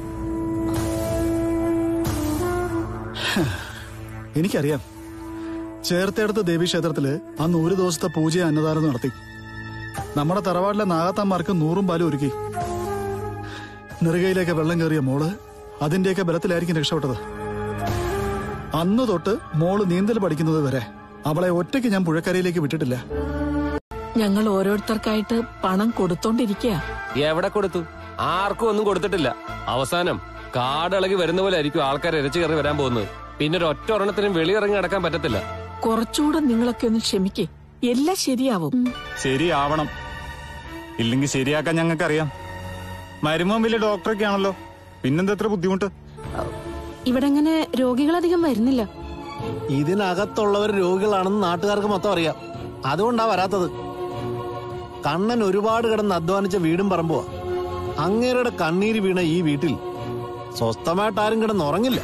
എനിക്കറിയാം. ചേർത്തേടത്ത് ദേവീക്ഷേത്രത്തില് അന്ന് ഒരു ദിവസത്തെ പൂജ അന്നദാനം നടത്തി. നമ്മുടെ തറവാട്ടിലെ നാഗത്താന്മാർക്ക് നൂറും പാലും ഒരുക്കി. നെറുകയിലേക്ക് വെള്ളം കയറിയ മോള് അതിന്റെയൊക്കെ ബലത്തിലായിരിക്കും രക്ഷപ്പെട്ടത്. അന്ന് തൊട്ട് മോള് നീന്തൽ പഠിക്കുന്നത് വരെ അവളെ ഒറ്റയ്ക്ക് ഞാൻ പുഴക്കരയിലേക്ക് വിട്ടിട്ടില്ല.
ഞങ്ങൾ ഓരോരുത്തർക്കായിട്ട് പണം കൊടുത്തോണ്ടിരിക്കുക.
എവിടെ കൊടുത്തു? ആർക്കും ഒന്നും കൊടുത്തിട്ടില്ല. അവസാനം കാടിളകി വരുന്ന പോലെ ആയിരിക്കും ആൾക്കാർ ഇരച്ചു കയറി വരാൻ പോകുന്നത്. പിന്നെ ഒരു ഒറ്റ ഒരെണ്ണത്തിനും വെളിയിറങ്ങി നടക്കാൻ പറ്റത്തില്ല.
കുറച്ചുകൂടെ നിങ്ങളൊക്കെ ഒന്ന് ക്ഷമിക്കേ, എല്ലാം ശരിയാവും.
ശരിയാവണം. ഇല്ലെങ്കിൽ ശരിയാക്കാൻ ഞങ്ങൾക്കറിയാം. മരുമോൻ വലിയ ഡോക്ടറൊക്കെ ആണല്ലോ, പിന്നെന്താ എത്ര ബുദ്ധിമുട്ട്?
ഇവിടെ അങ്ങനെ രോഗികളധികം വരുന്നില്ല.
ഇതിനകത്തുള്ളവർ രോഗികളാണെന്ന് നാട്ടുകാർക്ക് മൊത്തം അറിയാം. അതുകൊണ്ടാ വരാത്തത്. കണ്ണൻ ഒരുപാട് കിടന്ന് അധ്വാനിച്ച വീടും പറമ്പോ. അങ്ങേരുടെ കണ്ണീര് വീണ ഈ വീട്ടിൽ സ്വസ്ഥമായിട്ട് ആരും കിടന്നുറങ്ങില്ല.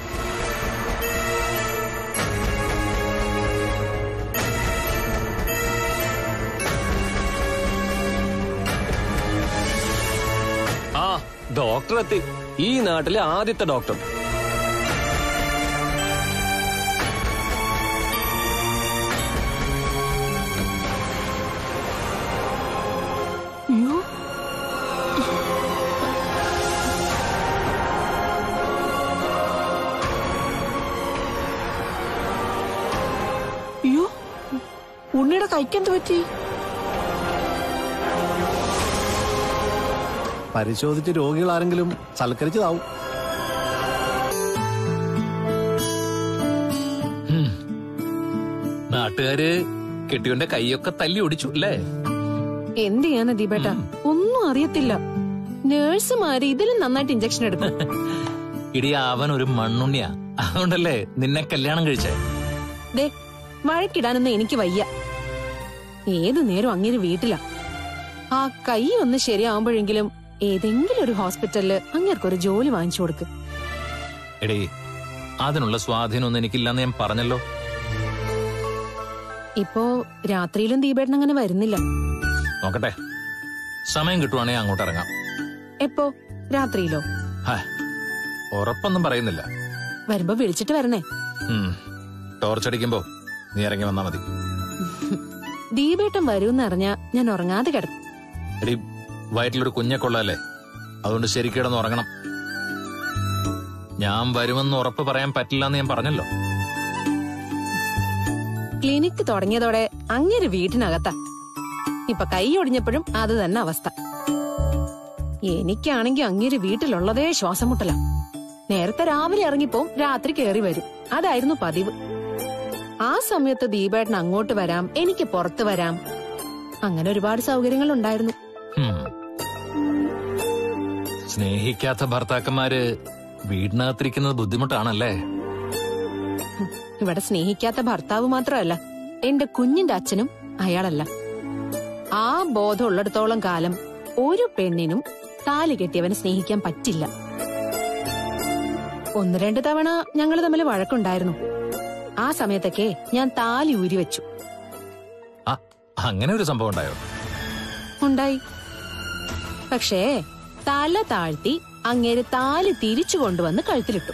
ആ ഡോക്ടർ എത്തി. ഈ നാട്ടിലെ ആദ്യത്തെ ഡോക്ടർ.
അയ്യോ അയ്യോ ഉണ്ണിയുടെ കൈക്കെന്ത് പറ്റി?
പരിശോധിച്ച് രോഗികൾ ആരെങ്കിലും സൽക്കരിച്ചതാവും.
നാട്ടുകാര് കെട്ടിയോന്റെ കൈയൊക്കെ തല്ലി ഒടിച്ചു അല്ലേ?
എന്ത് ചെയ്യാനാ ദീപേട്ട, ഒന്നും അറിയത്തില്ല. നേഴ്സുമാര് ഇതിലും നന്നായിട്ട് ഇഞ്ചക്ഷൻ എടുക്കും.
ഇടി അവൻ ഒരു മണ്ണുണ്ണിയാ, അതുകൊണ്ടല്ലേ നിന്നെ കല്യാണം കഴിച്ചേ.
ദേ വഴക്കിടാനൊന്നും എനിക്ക് വയ്യ. ഏതു നേരം അങ്ങേര് വീട്ടിലാ. ആ കൈ ഒന്ന് ശരിയാവുമ്പോഴെങ്കിലും ഏതെങ്കിലും ഒരു ഹോസ്പിറ്റലില് അങ്ങേർക്കൊരു ജോലി വാങ്ങിച്ചു കൊടുക്ക്.
എടേ, അതിനുള്ള സ്വാധീനമൊന്നും എനിക്കില്ലെന്ന് ഞാൻ പറഞ്ഞല്ലോ.
ഇപ്പോ രാത്രിയിലും ദീപേട്ടൻ അങ്ങനെ വരുന്നില്ല.
നോക്കട്ടെ, സമയം കിട്ടുവാണെങ്കിൽ അങ്ങോട്ട് ഇറങ്ങാം.
എപ്പോ? രാത്രിയിലോ?
ഉറപ്പൊന്നും പറയുന്നില്ല.
വരുമ്പോ വിളിച്ചിട്ട് വരണേ.
ടോർച്ചടിക്കുമ്പോ നീ ഇറങ്ങി വന്നാ മതി.
ദീപേട്ടൻ വരൂന്ന് അറിഞ്ഞാ ഞാൻ ഉറങ്ങാതെ കിടക്കും.
എടി, വയറ്റിലൊരു കുഞ്ഞെ കൊള്ളാല്ലേ, അതുകൊണ്ട് ശരിക്കിടന്ന് ഉറങ്ങണം. ഞാൻ വരുമെന്ന് ഉറപ്പ് പറയാൻ പറ്റില്ല എന്ന് ഞാൻ പറഞ്ഞല്ലോ.
ക്ലിനിക്ക് തുടങ്ങിയതോടെ അങ്ങേര് വീട്ടിനകത്താ. ഇപ്പൊ കൈ ഒടിഞ്ഞപ്പോഴും അത് തന്നെ അവസ്ഥ. എനിക്കാണെങ്കി അങ്ങേര് വീട്ടിലുള്ളതേ ശ്വാസം മുട്ടല. നേരത്തെ രാവിലെ ഇറങ്ങിപ്പോ രാത്രി കയറി വരും, അതായിരുന്നു പതിവ്. ആ സമയത്ത് ദീപേട്ടൻ അങ്ങോട്ട് വരാം, എനിക്ക് പുറത്തു വരാം. അങ്ങനെ ഒരുപാട് സൗകര്യങ്ങൾ ഉണ്ടായിരുന്നു.
സ്നേഹിക്കാത്ത ഭർത്താക്കന്മാര് വീടിനകത്തിരിക്കുന്നത് ബുദ്ധിമുട്ടാണല്ലേ?
ഇവിടെ സ്നേഹിക്കാത്ത ഭർത്താവ് മാത്രമല്ല, എന്റെ കുഞ്ഞിന്റെ അച്ഛനും അയാളല്ല. ആ ബോധം ഉള്ളിടത്തോളം കാലം ഒരു പെണ്ണിനും താലി കെട്ടിയവനെ സ്നേഹിക്കാൻ പറ്റില്ല. ഒന്ന് രണ്ട് തവണ ഞങ്ങൾ തമ്മിൽ വഴക്കുണ്ടായിരുന്നു. ആ സമയത്തൊക്കെ ഞാൻ താലി ഊരി വെച്ചു.
അങ്ങനെ ഒരു സംഭവം ഉണ്ടായോ?
ഉണ്ടായി. പക്ഷേ തല താഴ്ത്തി അങ്ങേര് താലി തിരിച്ചു കൊണ്ടുവന്ന് കഴുത്തിലിട്ടു.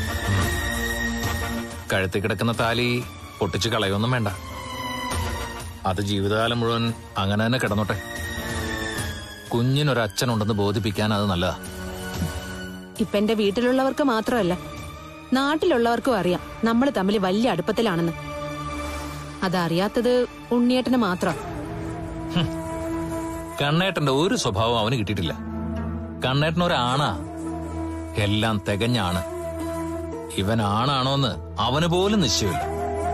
കഴുത്തി കിടക്കുന്ന താലി പൊട്ടിച്ചു കളയൊന്നും വേണ്ട. അത് ജീവിതകാലം മുഴുവൻ അങ്ങനെ തന്നെ കിടന്നോട്ടെ. കുഞ്ഞിനൊരച്ഛനുണ്ടെന്ന് ബോധിപ്പിക്കാൻ അത് നല്ലതാ.
ഇപ്പൊ എന്റെ വീട്ടിലുള്ളവർക്ക് മാത്രമല്ല, നാട്ടിലുള്ളവർക്കും അറിയാം നമ്മൾ തമ്മിൽ വലിയ അടുപ്പത്തിലാണെന്ന്. അതറിയാത്തത് ഉണ്ണിയേട്ടന് മാത്രം.
കണ്ണേട്ടന്റെ ഒരു സ്വഭാവം അവന് കിട്ടിയിട്ടില്ല. കണ്ണേട്ടനൊരാണാ, എല്ലാം തികഞ്ഞാണ്. ഇവൻ ആണാണോന്ന് അവന് പോലും നിശ്ചയമില്ല.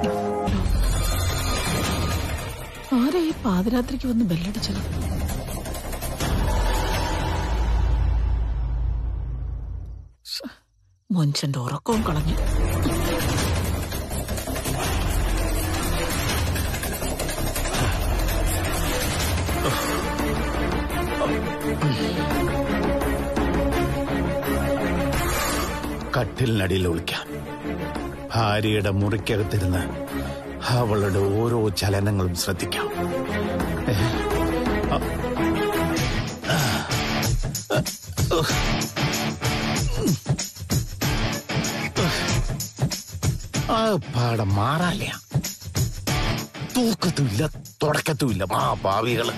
ആരാ ഈ പാതിരാത്രിക്ക് വന്ന് ബെല്ലടിച്ചത്? മനുഷ്യന്റെ ഉറക്കവും കളഞ്ഞു.
കട്ടിലിനടിയിൽ ഒളിക്കാം. ഭാര്യയുടെ മുറിക്കകത്തിരുന്ന് അവളുടെ ഓരോ ചലനങ്ങളും ശ്രദ്ധിക്കാം. ആ പാടം മാറാല്ല. തൂക്കത്തുമില്ല, തുടക്കത്തുമില്ല. ആ പാവികള്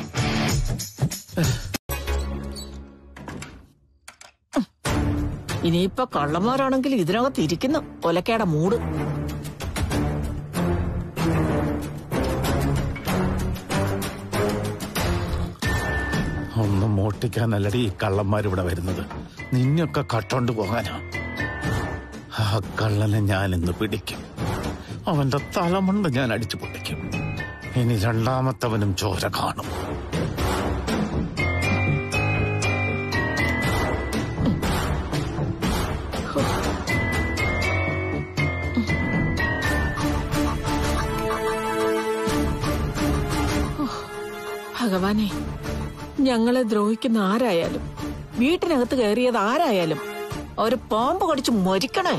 ഇനിയിപ്പൊ കള്ളന്മാരാണെങ്കിൽ ഇതിനകത്ത് ഇരിക്കുന്നു ഒലക്കേടെ മൂട്.
ഒന്നും മോട്ടിക്കാനല്ലടി ഈ കള്ളന്മാരിവിടെ വരുന്നത്. നിന്നൊക്കെ കട്ടോണ്ട് പോകാനാ. ആ കള്ളനെ ഞാനിന്ന് പിടിക്കും. അവന്റെ തലമുണ്ട് ഞാൻ അടിച്ചു പൊട്ടിക്കും. ഇനി രണ്ടാമത്തവനും ചോര കാണും.
ഭഗവാനെ, ഞങ്ങളെ ദ്രോഹിക്കുന്ന ആരായാലും, വീട്ടിനകത്ത് കയറിയത് ആരായാലും ഒരു പാമ്പ് കടിച്ച് മരിക്കണേ.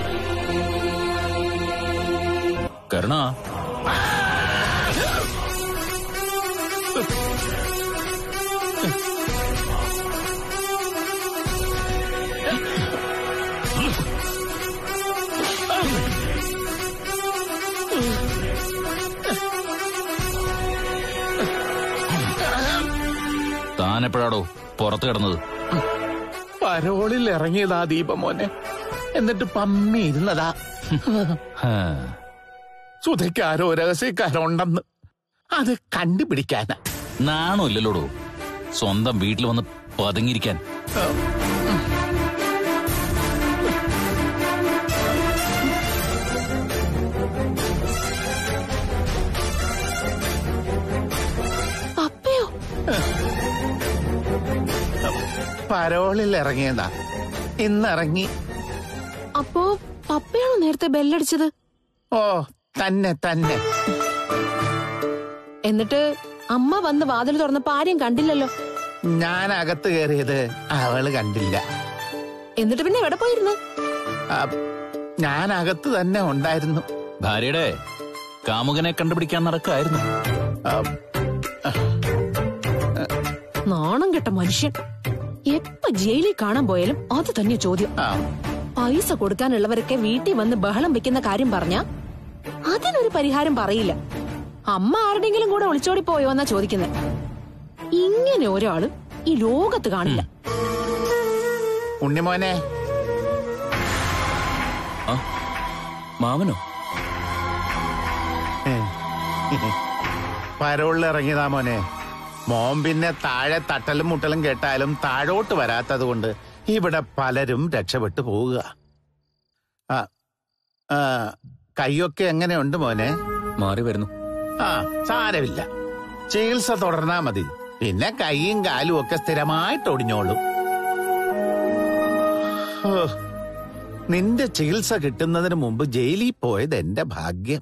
കരുണ, താനെപ്പോഴാടോ പുറത്ത് കിടന്നത്?
പരോളിൽ ഇറങ്ങിയതാ ദീപമോനെ, എന്നിട്ട് പമ്മി ഇരുന്നതാ. സുധയ്ക്കാരോ രഹസ്യക്കാരുണ്ടെന്ന് അത് കണ്ടുപിടിക്കാനാ.
നാണോ ഇല്ലല്ലോടോ സ്വന്തം വീട്ടിൽ വന്ന് പതുങ്ങിയിരിക്കാൻ.
പപ്പയോ?
പരോളിൽ ഇറങ്ങിയതാ, ഇന്നിറങ്ങി.
അപ്പോ പപ്പയാണോ നേരത്തെ ബെല്ലടിച്ചത്?
ഓ തന്നെ തന്നെ.
എന്നിട്ട് അമ്മ വന്ന് വാതിൽ തുറന്നപ്പോ ആരെയും കണ്ടില്ലല്ലോ.
ഞാൻ അകത്ത് കയറിയത് അവള് കണ്ടില്ല.
എന്നിട്ട് പിന്നെ എവിടെ പോയിരുന്നു?
ഞാൻ അകത്ത് തന്നെ ഉണ്ടായിരുന്നു.
ഭാര്യയുടെ കാമുകനെ കണ്ടുപിടിക്കാൻ നടക്കായിരുന്നു.
നാണം കെട്ട മനുഷ്യൻ. എപ്പ ജയിലിൽ കാണാൻ പോയാലും അത് തന്നെ ചോദ്യം. പൈസ കൊടുക്കാനുള്ളവരൊക്കെ വീട്ടിൽ വന്ന് ബഹളം വെക്കുന്ന കാര്യം പറഞ്ഞ അതിനൊരു പരിഹാരം പറയില്ല. അമ്മ ആരുടെങ്കിലും കൂടെ ഒളിച്ചോടി പോയോ എന്നാ ചോദിക്കുന്നത്. ഇങ്ങനെ ഒരാള് ഈ ലോകത്ത് കാണില്ല.
ഉണ്ണിമോനെ.
മാമനോ?
പരോളിൽ ഇറങ്ങിയതാ മോനെ. മോൻ പിന്നെ താഴെ തട്ടലും മുട്ടലും കേട്ടാലും താഴോട്ട് വരാത്തത് കൊണ്ട് ഇവിടെ പലരും രക്ഷപ്പെട്ടു പോവുക. കൈയൊക്കെ എങ്ങനെയുണ്ട് മോനെ?
മാറി വരുന്നു.
ആ സാരമില്ല, ചികിത്സ തുടർന്നാ മതി. പിന്നെ കൈയും കാലും ഒക്കെ സ്ഥിരമായിട്ട് ഒടിഞ്ഞോളും. നിന്റെ ചികിത്സ കിട്ടുന്നതിന് മുമ്പ് ജയിലിൽ പോയത് എന്റെ ഭാഗ്യം.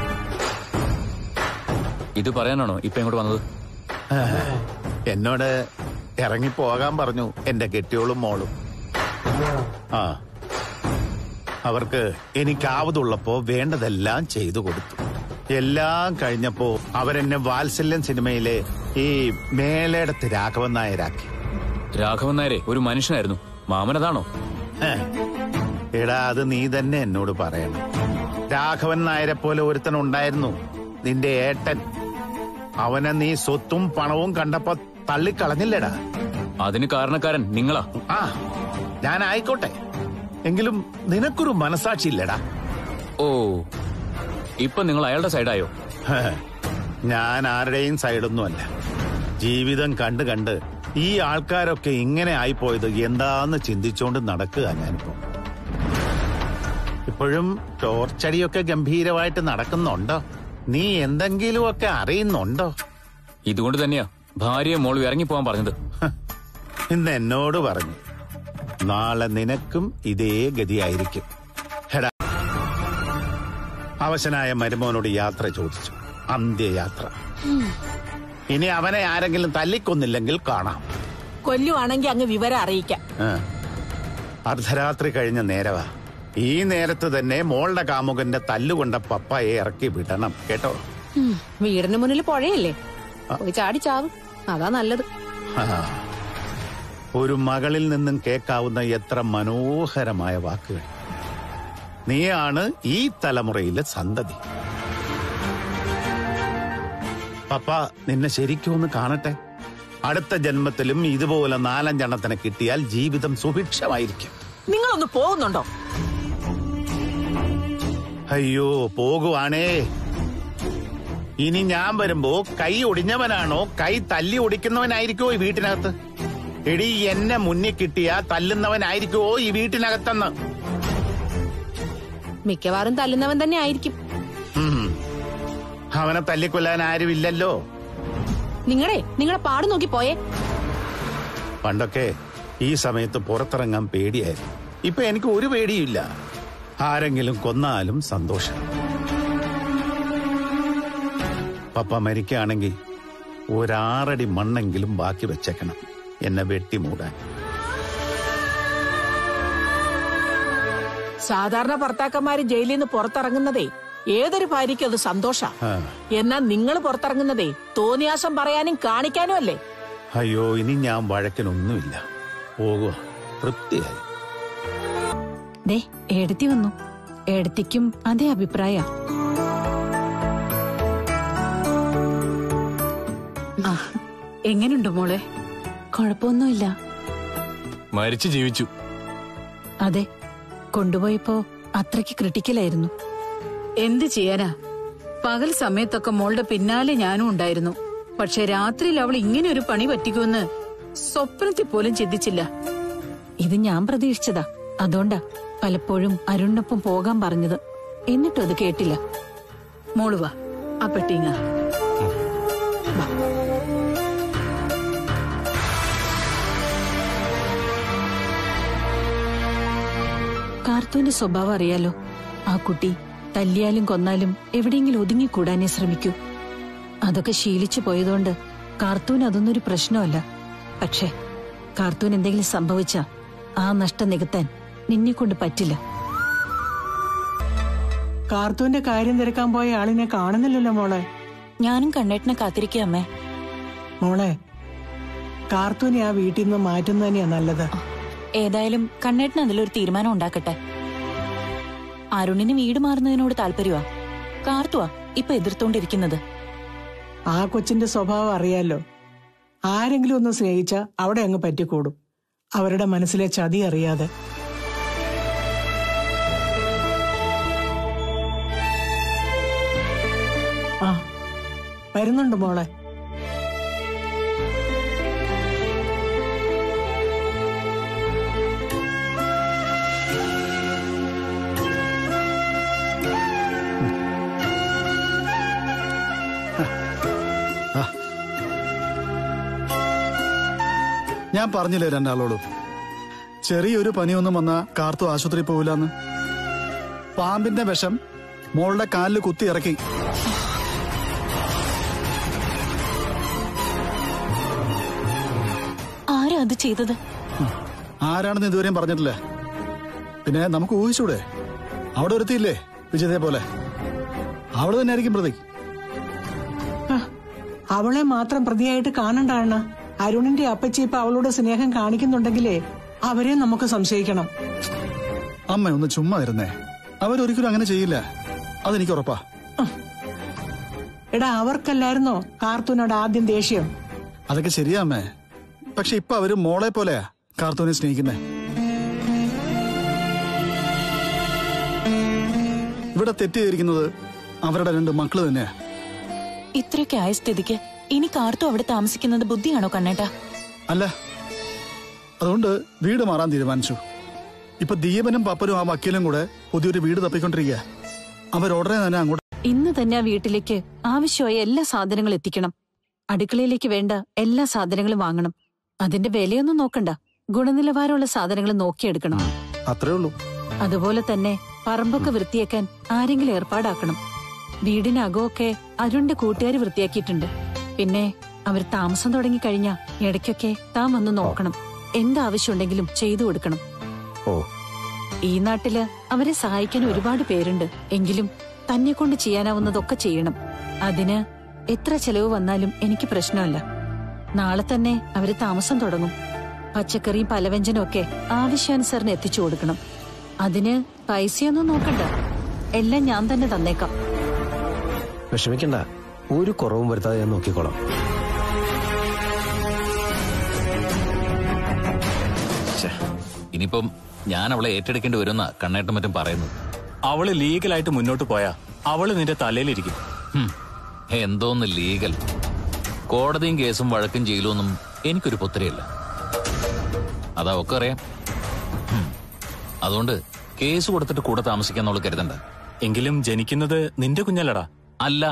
ഇത് പറയാനാണോ ഇപ്പൊ ഇങ്ങോട്ട് വന്നത്?
എന്നോട് ഇറങ്ങിപ്പോകാൻ പറഞ്ഞു എന്റെ കെട്ടിയോളും മോളും. ആ അവർക്ക് എനിക്കാവതുള്ളപ്പോ വേണ്ടതെല്ലാം ചെയ്തു കൊടുത്തു. എല്ലാം കഴിഞ്ഞപ്പോ അവരെന്നെ വാത്സല്യം സിനിമയിലെ ഈ മേലേടത്ത് രാഘവൻ നായരാക്കി.
രാഘവൻ നായരെ ഒരു മനുഷ്യനായിരുന്നു, മാമനതാണോ?
എടാ അത് നീ തന്നെ എന്നോട് പറയണം. രാഘവൻ നായരെ പോലെ ഒരുത്തൻ ഉണ്ടായിരുന്നു, നിന്റെ ഏട്ടൻ. അവനെ നീ സ്വത്തും പണവും കണ്ടപ്പോ തള്ളിക്കളഞ്ഞില്ലടാ.
അതിന് കാരണക്കാരൻ നിങ്ങളാ.
ആ ഞാൻ ആയിക്കോട്ടെ, എങ്കിലും നിനക്കൊരു മനസാക്ഷി ഇല്ലടാ.
ഓ ഇപ്പൊ നിങ്ങൾ അയാളുടെ സൈഡായോ?
ഞാൻ ആരുടെയും സൈഡൊന്നുമല്ല. ജീവിതം കണ്ട് കണ്ട് ഈ ആൾക്കാരൊക്കെ ഇങ്ങനെ ആയിപ്പോയത് എന്താന്ന് ചിന്തിച്ചോണ്ട് നടക്കുക ഞാനിപ്പോ. ഇപ്പോഴും ടോർച്ചടിയൊക്കെ ഗംഭീരമായിട്ട് നടക്കുന്നുണ്ടോ? നീ എന്തെങ്കിലുമൊക്കെ അറിയുന്നുണ്ടോ?
ഇതുകൊണ്ട് തന്നെയാ ഭാര്യയെ മോൾ ഇറങ്ങിപ്പോവാൻ പറഞ്ഞത്.
ഇന്ന് എന്നോട് പറഞ്ഞു, നാളെ നിനക്കും ഇതേ ഗതിയായിരിക്കും. എടാ, അവശനായ മരുമോനോട് യാത്ര ചോദിച്ചു, അന്ത്യയാത്ര. ഇനി അവനെ ആരെങ്കിലും തല്ലിക്കൊന്നില്ലെങ്കിൽ കാണാം.
കൊല്ലുവാണെങ്കിൽ അങ്ങ് വിവരം അറിയിക്കാം.
അർദ്ധരാത്രി കഴിഞ്ഞ നേരവാ. ഈ നേരത്ത് തന്നെ മോളുടെ കാമുകന്റെ തല്ലുകൊണ്ട പപ്പയെ ഇറക്കി വിടണം കേട്ടോ.
വീടിന് മുന്നിൽ പുഴയല്ലേ, പോയി ചാടിച്ചാവും, അതാ നല്ലത്.
ഒരു മകളിൽ നിന്നും കേൾക്കാവുന്ന എത്ര മനോഹരമായ വാക്കുകൾ. നീയാണ് ഈ തലമുറയിലെ സന്തതി. പപ്പ നിന്നെ ശരിക്കും ഒന്ന് കാണട്ടെ. അടുത്ത ജന്മത്തിലും ഇതുപോലെ നാലഞ്ചെണ്ണത്തിനെ കിട്ടിയാൽ ജീവിതം സുഭിക്ഷമായിരിക്കും.
നിങ്ങളൊന്ന് പോകുന്നുണ്ടോ?
അയ്യോ പോകുവാണേ. ഇനി ഞാൻ വരുമ്പോ കൈ ഒടിഞ്ഞവനാണോ കൈ തല്ലി ഒടിക്കുന്നവനായിരിക്കോ ഈ വീട്ടിനകത്ത്? എടി എന്നെ മുന്നിൽ കിട്ടിയാ തല്ലുന്നവനായിരിക്കോ ഈ വീട്ടിനകത്തെന്ന്?
മിക്കവാറും തല്ലുന്നവൻ തന്നെ ആയിരിക്കും.
അവനെ തല്ലിക്കൊല്ലാൻ ആരുമില്ലല്ലോ.
നിങ്ങളെ നിങ്ങളെ പാട് നോക്കി പോയേ.
പണ്ടൊക്കെ ഈ സമയത്ത് പുറത്തിറങ്ങാൻ പേടിയായിരുന്നു. ഇപ്പൊ എനിക്ക് ഒരു പേടിയില്ല. ആരെങ്കിലും കൊന്നാലും സന്തോഷം. പപ്പ മരിക്കുകയാണെങ്കിൽ ഒരാറടി മണ്ണെങ്കിലും ബാക്കി വെച്ചേക്കണം എന്നെ വെട്ടിമൂടാൻ.
സാധാരണ ഭർത്താക്കന്മാര് ജയിലിൽ നിന്ന് പുറത്തിറങ്ങുന്നതേ ഏതൊരു ഭാര്യയ്ക്കും അത് സന്തോഷ. എന്നാ നിങ്ങൾ പുറത്തിറങ്ങുന്നതേ തോന്നിയാസം പറയാനും കാണിക്കാനും അല്ലേ.
അയ്യോ ഇനി ഞാൻ വഴക്കിനൊന്നുമില്ല, പോകുക. തൃപ്തിയായി.
ദേ ഏടത്തി വന്നു. ഏടത്തിക്കും അതേ അഭിപ്രായ. എങ്ങനുണ്ട് മോളെ?
കുഴപ്പമൊന്നുമില്ല.
മരിച്ചു ജീവിച്ചു.
അതെ, കൊണ്ടുപോയപ്പോ അത്രയ്ക്ക് ക്രിട്ടിക്കലായിരുന്നു.
എന്ത് ചെയ്യാനാ, പകൽ സമയത്തൊക്കെ മോളുടെ പിന്നാലെ ഞാനും ഉണ്ടായിരുന്നു. പക്ഷെ രാത്രിയിൽ അവൾ ഇങ്ങനെ ഒരു പണി പറ്റിക്കുമെന്ന് സ്വപ്നത്തിൽ പോലും ചിന്തിച്ചില്ല.
ഇത് ഞാൻ പ്രതീക്ഷിച്ചതാ. അതുകൊണ്ടാ പലപ്പോഴും അരുണിനൊപ്പം പോകാൻ പറഞ്ഞത്. എന്നിട്ടും അത് കേട്ടില്ല.
മോള് വാ, ആ പെട്ടിങ്ങ.
കാർത്തൂന്റെ സ്വഭാവം അറിയാലോ. ആ കുട്ടി തല്ലിയാലും കൊന്നാലും എവിടെയെങ്കിലും ഒതുങ്ങിക്കൂടാനേ ശ്രമിക്കൂ. അതൊക്കെ ശീലിച്ചു പോയതുകൊണ്ട് കാർത്തൂന് അതൊന്നൊരു പ്രശ്നമല്ല. പക്ഷേ കാർത്തൂന് എന്തെങ്കിലും സംഭവിച്ചാ ആ നഷ്ടം നികത്താൻ നിന്നെ കൊണ്ട് പറ്റില്ല.
കാർത്തൂന്റെ കാര്യം തിരക്കാൻ പോയ ആളിനെ കാണുന്നില്ലല്ലോ മോളെ.
ഞാനും കണ്ണേട്ടനെ കാത്തിരിക്കുക അമ്മേ.
മോളെ, കാർത്തൂനെ ആ വീട്ടിൽ നിന്ന് മാറ്റുന്നത് തന്നെയാ നല്ലത്.
ഏതായാലും കണ്ണേട്ടന് അതിലൊരു തീരുമാനം ഉണ്ടാക്കട്ടെ. അരുണിന് വീട് മാറുന്നതിനോട് താല്പര്യമാ. കാർത്തുവാ ഇപ്പൊ എതിർത്തോണ്ടിരിക്കുന്നത്.
ആ കൊച്ചിന്റെ സ്വഭാവം അറിയാലോ. ആരെങ്കിലും ഒന്ന് സ്നേഹിച്ച അവിടെ അങ്ങ് പറ്റിക്കൂടും, അവരുടെ മനസ്സിലെ ചതി അറിയാതെ. ആ, വരുന്നുണ്ട് മോളെ.
ഞാൻ പറഞ്ഞില്ലേ രണ്ടാളോടും, ചെറിയൊരു പനിയൊന്നും വന്നാ കാർത്തു ആശുപത്രി പോവില്ലെന്ന്. പാമ്പിന്റെ വിഷം മോളുടെ കാലിൽ കുത്തി ഇറക്കി.
ആരാ അത് ചെയ്തത്?
ആരാണെന്ന് ഇതുവരെയും പറഞ്ഞിട്ടില്ല. പിന്നെ നമുക്ക് ഊഹിച്ചൂടെ? അവിടെ ഒരുത്തിയില്ലേ വിജയത്തെ പോലെ, അവള് തന്നെ ആയിരിക്കും പ്രതി.
അവളെ മാത്രം പ്രതിയായിട്ട് കാണണ്ടാണ്. അരുണിന്റെ അപ്പച്ചി ഇപ്പൊ അവളോട് സ്നേഹം കാണിക്കുന്നുണ്ടെങ്കിലേ അവരെ നമുക്ക് സംശയിക്കണം.
അമ്മ ഒന്ന് ചുമ്മാ ഇരുന്നേ. അവരൊരിക്കലും അങ്ങനെ ചെയ്യില്ല, അതെനിക്ക് ഉറപ്പാ.
എടാ, അവർക്കല്ലായിരുന്നോ കാർത്തൂനോട് ആദ്യം ദേഷ്യം?
അതൊക്കെ ശരിയാ അമ്മേ. പക്ഷെ ഇപ്പൊ അവര് മോളെ പോലെയാ കാർത്തൂനെ സ്നേഹിക്കുന്നേ. ഇവിടെ തെറ്റിയിരിക്കുന്നത് അവരുടെ രണ്ട് മക്കള് തന്നെയാ.
ഇത്രയൊക്കെ ആയ സ്ഥിതിക്ക് ഇനി കാർത്തു അവിടെ താമസിക്കുന്നത് ബുദ്ധിയാണോ കണ്ണേട്ടാ?
അല്ല, അതുകൊണ്ട് വീട് മാറാൻ തീരുമാനിച്ചു. ഇപ്പൊ ദീപനും പപ്പനും ആ വക്കീലും കൂടെ പുതിയൊരു വീട് തപ്പിക്കൊണ്ടിരിക്കുക. അവരുടനെ തന്നെ അങ്ങോട്ട്.
ഇന്ന് തന്നെ ആ വീട്ടിലേക്ക് ആവശ്യമായ എല്ലാ സാധനങ്ങളും എത്തിക്കണം. അടുക്കളയിലേക്ക് വേണ്ട എല്ലാ സാധനങ്ങളും വാങ്ങണം. അതിന്റെ വിലയൊന്നും നോക്കണ്ട, ഗുണനിലവാരമുള്ള സാധനങ്ങൾ നോക്കിയെടുക്കണം.
അത്രേ ഉള്ളൂ.
അതുപോലെ തന്നെ പറമ്പൊക്കെ വൃത്തിയാക്കാൻ ആരെങ്കിലും ഏർപ്പാടാക്കണം. വീടിനകമൊക്കെ അരുണിന്റെ കൂട്ടുകാർ വൃത്തിയാക്കിയിട്ടുണ്ട്. പിന്നെ അവർ താമസം തുടങ്ങിക്കഴിഞ്ഞാ ഇടയ്ക്കൊക്കെ താൻ വന്ന് നോക്കണം. എന്താവശ്യമുണ്ടെങ്കിലും ചെയ്തു കൊടുക്കണം.
ഓ,
ഈ നാട്ടില് അവരെ സഹായിക്കാൻ ഒരുപാട് പേരുണ്ട്. എങ്കിലും തന്നെ കൊണ്ട് ചെയ്യാനാവുന്നതൊക്കെ ചെയ്യണം. അതിന് എത്ര ചെലവ് വന്നാലും എനിക്ക് പ്രശ്നമല്ല. നാളെ തന്നെ അവര് താമസം തുടങ്ങും. പച്ചക്കറിയും പലവ്യഞ്ജനും ഒക്കെ ആവശ്യാനുസരണം എത്തിച്ചു കൊടുക്കണം. അതിന് പൈസയൊന്നും നോക്കണ്ട, എല്ലാം ഞാൻ തന്നെ തന്നേക്കാം.
വിഷമിക്കണ്ട, ഒരു കുറവും വരുത്താതെ ഞാൻ നോക്കിക്കോളാം.
ഇനിയിപ്പം ഞാൻ അവളെ ഏറ്റെടുക്കേണ്ടി വരുമെന്നാ കണ്ണേട്ടൻ മറ്റും പറയുന്നു.
അവള് ലീഗലായിട്ട് മുന്നോട്ട് പോയാ അവള് നിന്റെ തലയിലിരിക്കും.
എന്തോന്ന് ലീഗൽ? കോടതിയും കേസും വഴക്കും ജയിലൊന്നും എനിക്കൊരു പുത്തരിയല്ല, അതാ ഒക്കെ അറിയാം. അതുകൊണ്ട് കേസ് കൊടുത്തിട്ട് കൂടെ താമസിക്കാന്നവള് കരുതണ്ട.
എങ്കിലും ജനിക്കുന്നത് നിന്റെ കുഞ്ഞല്ലടാ.
അല്ല,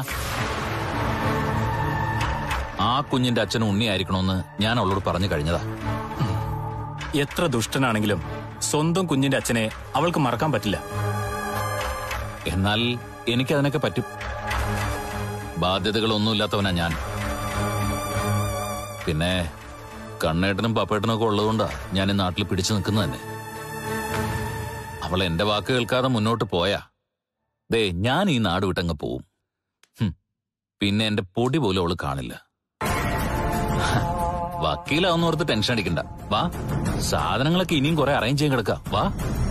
ആ കുഞ്ഞിന്റെ അച്ഛനും ഉണ്ണിയായിരിക്കണമെന്ന് ഞാൻ അവളോട് പറഞ്ഞു കഴിഞ്ഞതാ.
എത്ര ദുഷ്ടനാണെങ്കിലും സ്വന്തം കുഞ്ഞിന്റെ അച്ഛനെ അവൾക്ക് മറക്കാൻ പറ്റില്ല.
എന്നാൽ എനിക്കതിനൊക്കെ പറ്റും. ബാധ്യതകളൊന്നുമില്ലാത്തവനാ ഞാൻ. പിന്നെ കണ്ണേട്ടനും പപ്പേട്ടനും ഒക്കെ ഉള്ളതുകൊണ്ടാ ഞാൻ ഈ നാട്ടിൽ പിടിച്ചു നിൽക്കുന്നത് തന്നെ. അവൾ എന്റെ വാക്ക് കേൾക്കാതെ മുന്നോട്ട് പോയാ ദേ ഞാൻ ഈ നാട് വിട്ടങ്ങ് പോവും. പിന്നെ എന്റെ പൊടി പോലും അവള് കാണില്ല. വക്കീലാവുന്നോർത്ത് ടെൻഷൻ അടിക്കണ്ട. വാ, സാധനങ്ങളൊക്കെ ഇനിയും കുറെ അറേഞ്ച് ചെയ്യാൻ കിടക്കാം. വാ.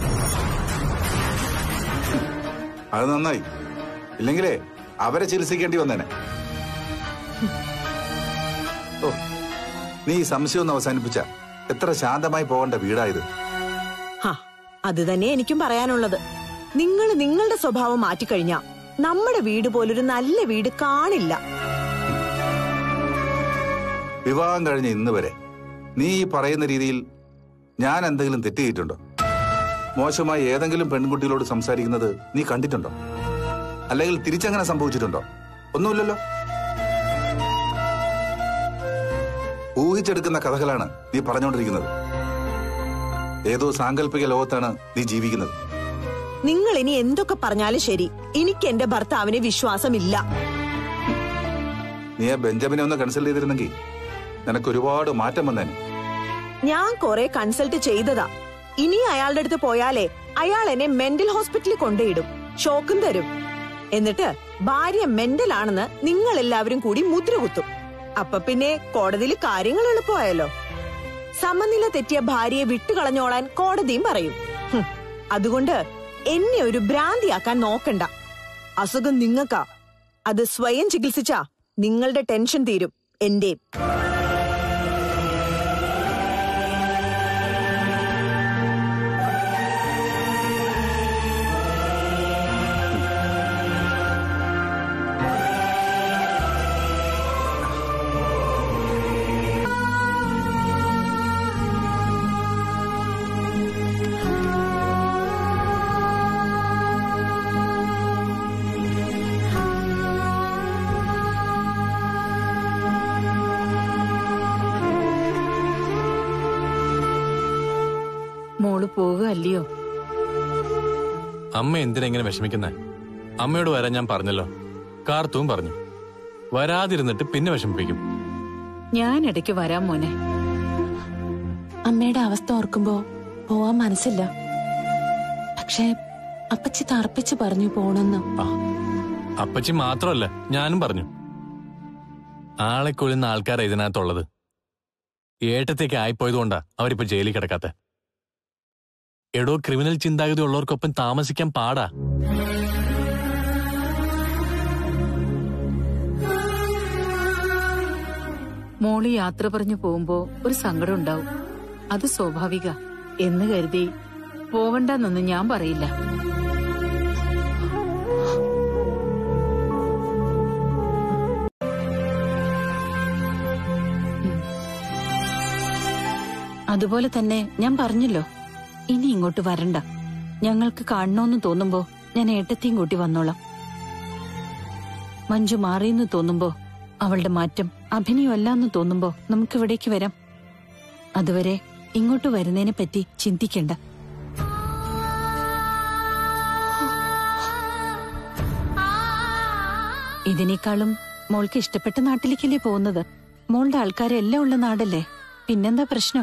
അത് നന്നായി, ഇല്ലെങ്കിലേ അവരെ ചികിത്സിക്കേണ്ടി വന്നേനെ. ഓ, നീ ഈ സംശയം ഒന്ന് അവസാനിപ്പിച്ച എത്ര ശാന്തമായി പോകേണ്ട വീടായത്.
അത് തന്നെ എനിക്കും പറയാനുള്ളത്. നിങ്ങൾ നിങ്ങളുടെ സ്വഭാവം മാറ്റിക്കഴിഞ്ഞാ നമ്മുടെ വീട് പോലൊരു നല്ല വീട് കാണില്ല.
വിവാഹം കഴിഞ്ഞ ഇന്ന് വരെ നീ ഈ പറയുന്ന രീതിയിൽ ഞാൻ എന്തെങ്കിലും തെറ്റ് ചെയ്തിട്ടുണ്ടോ? മോശമായി ഏതെങ്കിലും പെൺകുട്ടികളോട് സംസാരിക്കുന്നത് നീ കണ്ടിട്ടുണ്ടോ? അല്ലെങ്കിൽ തിരിച്ചങ്ങനെ സംഭവിച്ചിട്ടുണ്ടോ? ഒന്നുമില്ലല്ലോ. ഊഹിച്ചെടുക്കുന്ന കഥകളാണ് നീ പറഞ്ഞുകൊണ്ടിരിക്കുന്നത്. ഏതോ സാങ്കല്പിക ലോകത്താണ് നീ ജീവിക്കുന്നത്.
നിങ്ങൾ ഇനി എന്തൊക്കെ പറഞ്ഞാലും ശരി, എനിക്ക് എന്റെ ഭർത്താവിനെ വിശ്വാസമില്ല.
നീ ആ ബെഞ്ചമിനെ ഒന്ന് കൺസൾട്ട് ചെയ്തിരുന്നെങ്കിൽ നിനക്ക് ഒരുപാട് മാറ്റം വന്നേനെ.
ഞാൻ കുറെ കൺസൾട്ട് ചെയ്തതാ. ഇനി അയാളുടെ അടുത്ത് പോയാലേ അയാൾ എന്നെ മെന്റൽ ഹോസ്പിറ്റലിൽ കൊണ്ടുപോയിടും, ഷോക്കും തരും. എന്നിട്ട് ഭാര്യ മെന്റൽ ആണെന്ന് നിങ്ങൾ എല്ലാവരും കൂടി മുദ്ര കുത്തും. അപ്പൊ പിന്നെ കോടതിയിൽ കാര്യങ്ങൾ എളുപ്പമായല്ലോ. സമനില തെറ്റിയ ഭാര്യയെ വിട്ടുകളഞ്ഞോളാൻ കോടതിയും പറയും. അതുകൊണ്ട് എന്നെ ഒരു ഭ്രാന്തിയാക്കാൻ നോക്കണ്ട. അസുഖം നിങ്ങൾക്കാ. അത് സ്വയം ചികിത്സിച്ചാ നിങ്ങളുടെ ടെൻഷൻ തീരും, എന്റെയും.
മോള് പോവുക അല്ലയോ?
അമ്മ എന്തിനാ ഇങ്ങനെ വിഷമിക്കുന്നേ? അമ്മയോട് വരാൻ ഞാൻ പറഞ്ഞല്ലോ. കാർത്തും പറഞ്ഞു. വരാതിരുന്നിട്ട് പിന്നെ വിഷമിപ്പിക്കും.
ഞാൻ ഇടയ്ക്ക് വരാം മോനെ.
അമ്മയുടെ അവസ്ഥ ഓർക്കുമ്പോ പോവാൻ മനസ്സില്ല. പക്ഷേ അപ്പച്ചി തർപ്പിച്ച് പറഞ്ഞു പോണെന്ന്.
അപ്പച്ചി മാത്രമല്ല, ഞാനും പറഞ്ഞു. ആളെ കൊള്ളുന്ന ആൾക്കാരാ ഇതിനകത്തുള്ളത്. ഏട്ടത്തേക്ക് ആയിപ്പോയതുകൊണ്ടാ അവരിപ്പോ ജയിലിൽ കിടക്കാത്ത. എടോ, ക്രിമിനൽ ചിന്താഗതി ഉള്ളവർക്കൊപ്പം താമസിക്കാൻ പാടാ.
മോള് യാത്ര പറഞ്ഞു പോകുമ്പോ ഒരു സങ്കടം ഉണ്ടാവും. അത് സ്വാഭാവിക എന്ന് കരുതി പോവണ്ടെന്നൊന്നും ഞാൻ പറയില്ല.
അതുപോലെ തന്നെ ഞാൻ പറഞ്ഞല്ലോ, ഇനി ഇങ്ങോട്ട് വരണ്ട. ഞങ്ങൾക്ക് കാണണമെന്ന് തോന്നുമ്പോ ഞാൻ ഏട്ടത്തെയും കൂട്ടി വന്നോളാം. മഞ്ജു മാറിയെന്ന് തോന്നുമ്പോ, അവളുടെ മാറ്റം അഭിനയമല്ലാന്ന് തോന്നുമ്പോ നമുക്കിവിടേക്ക് വരാം. അതുവരെ ഇങ്ങോട്ട് വരുന്നതിനെ പറ്റി ചിന്തിക്കണ്ട. ഇതിനേക്കാളും മോൾക്ക് ഇഷ്ടപ്പെട്ട നാട്ടിലേക്കല്ലേ പോകുന്നത്? മോളുടെ ആൾക്കാരെല്ലാം ഉള്ള നാടല്ലേ, പിന്നെന്താ പ്രശ്നം?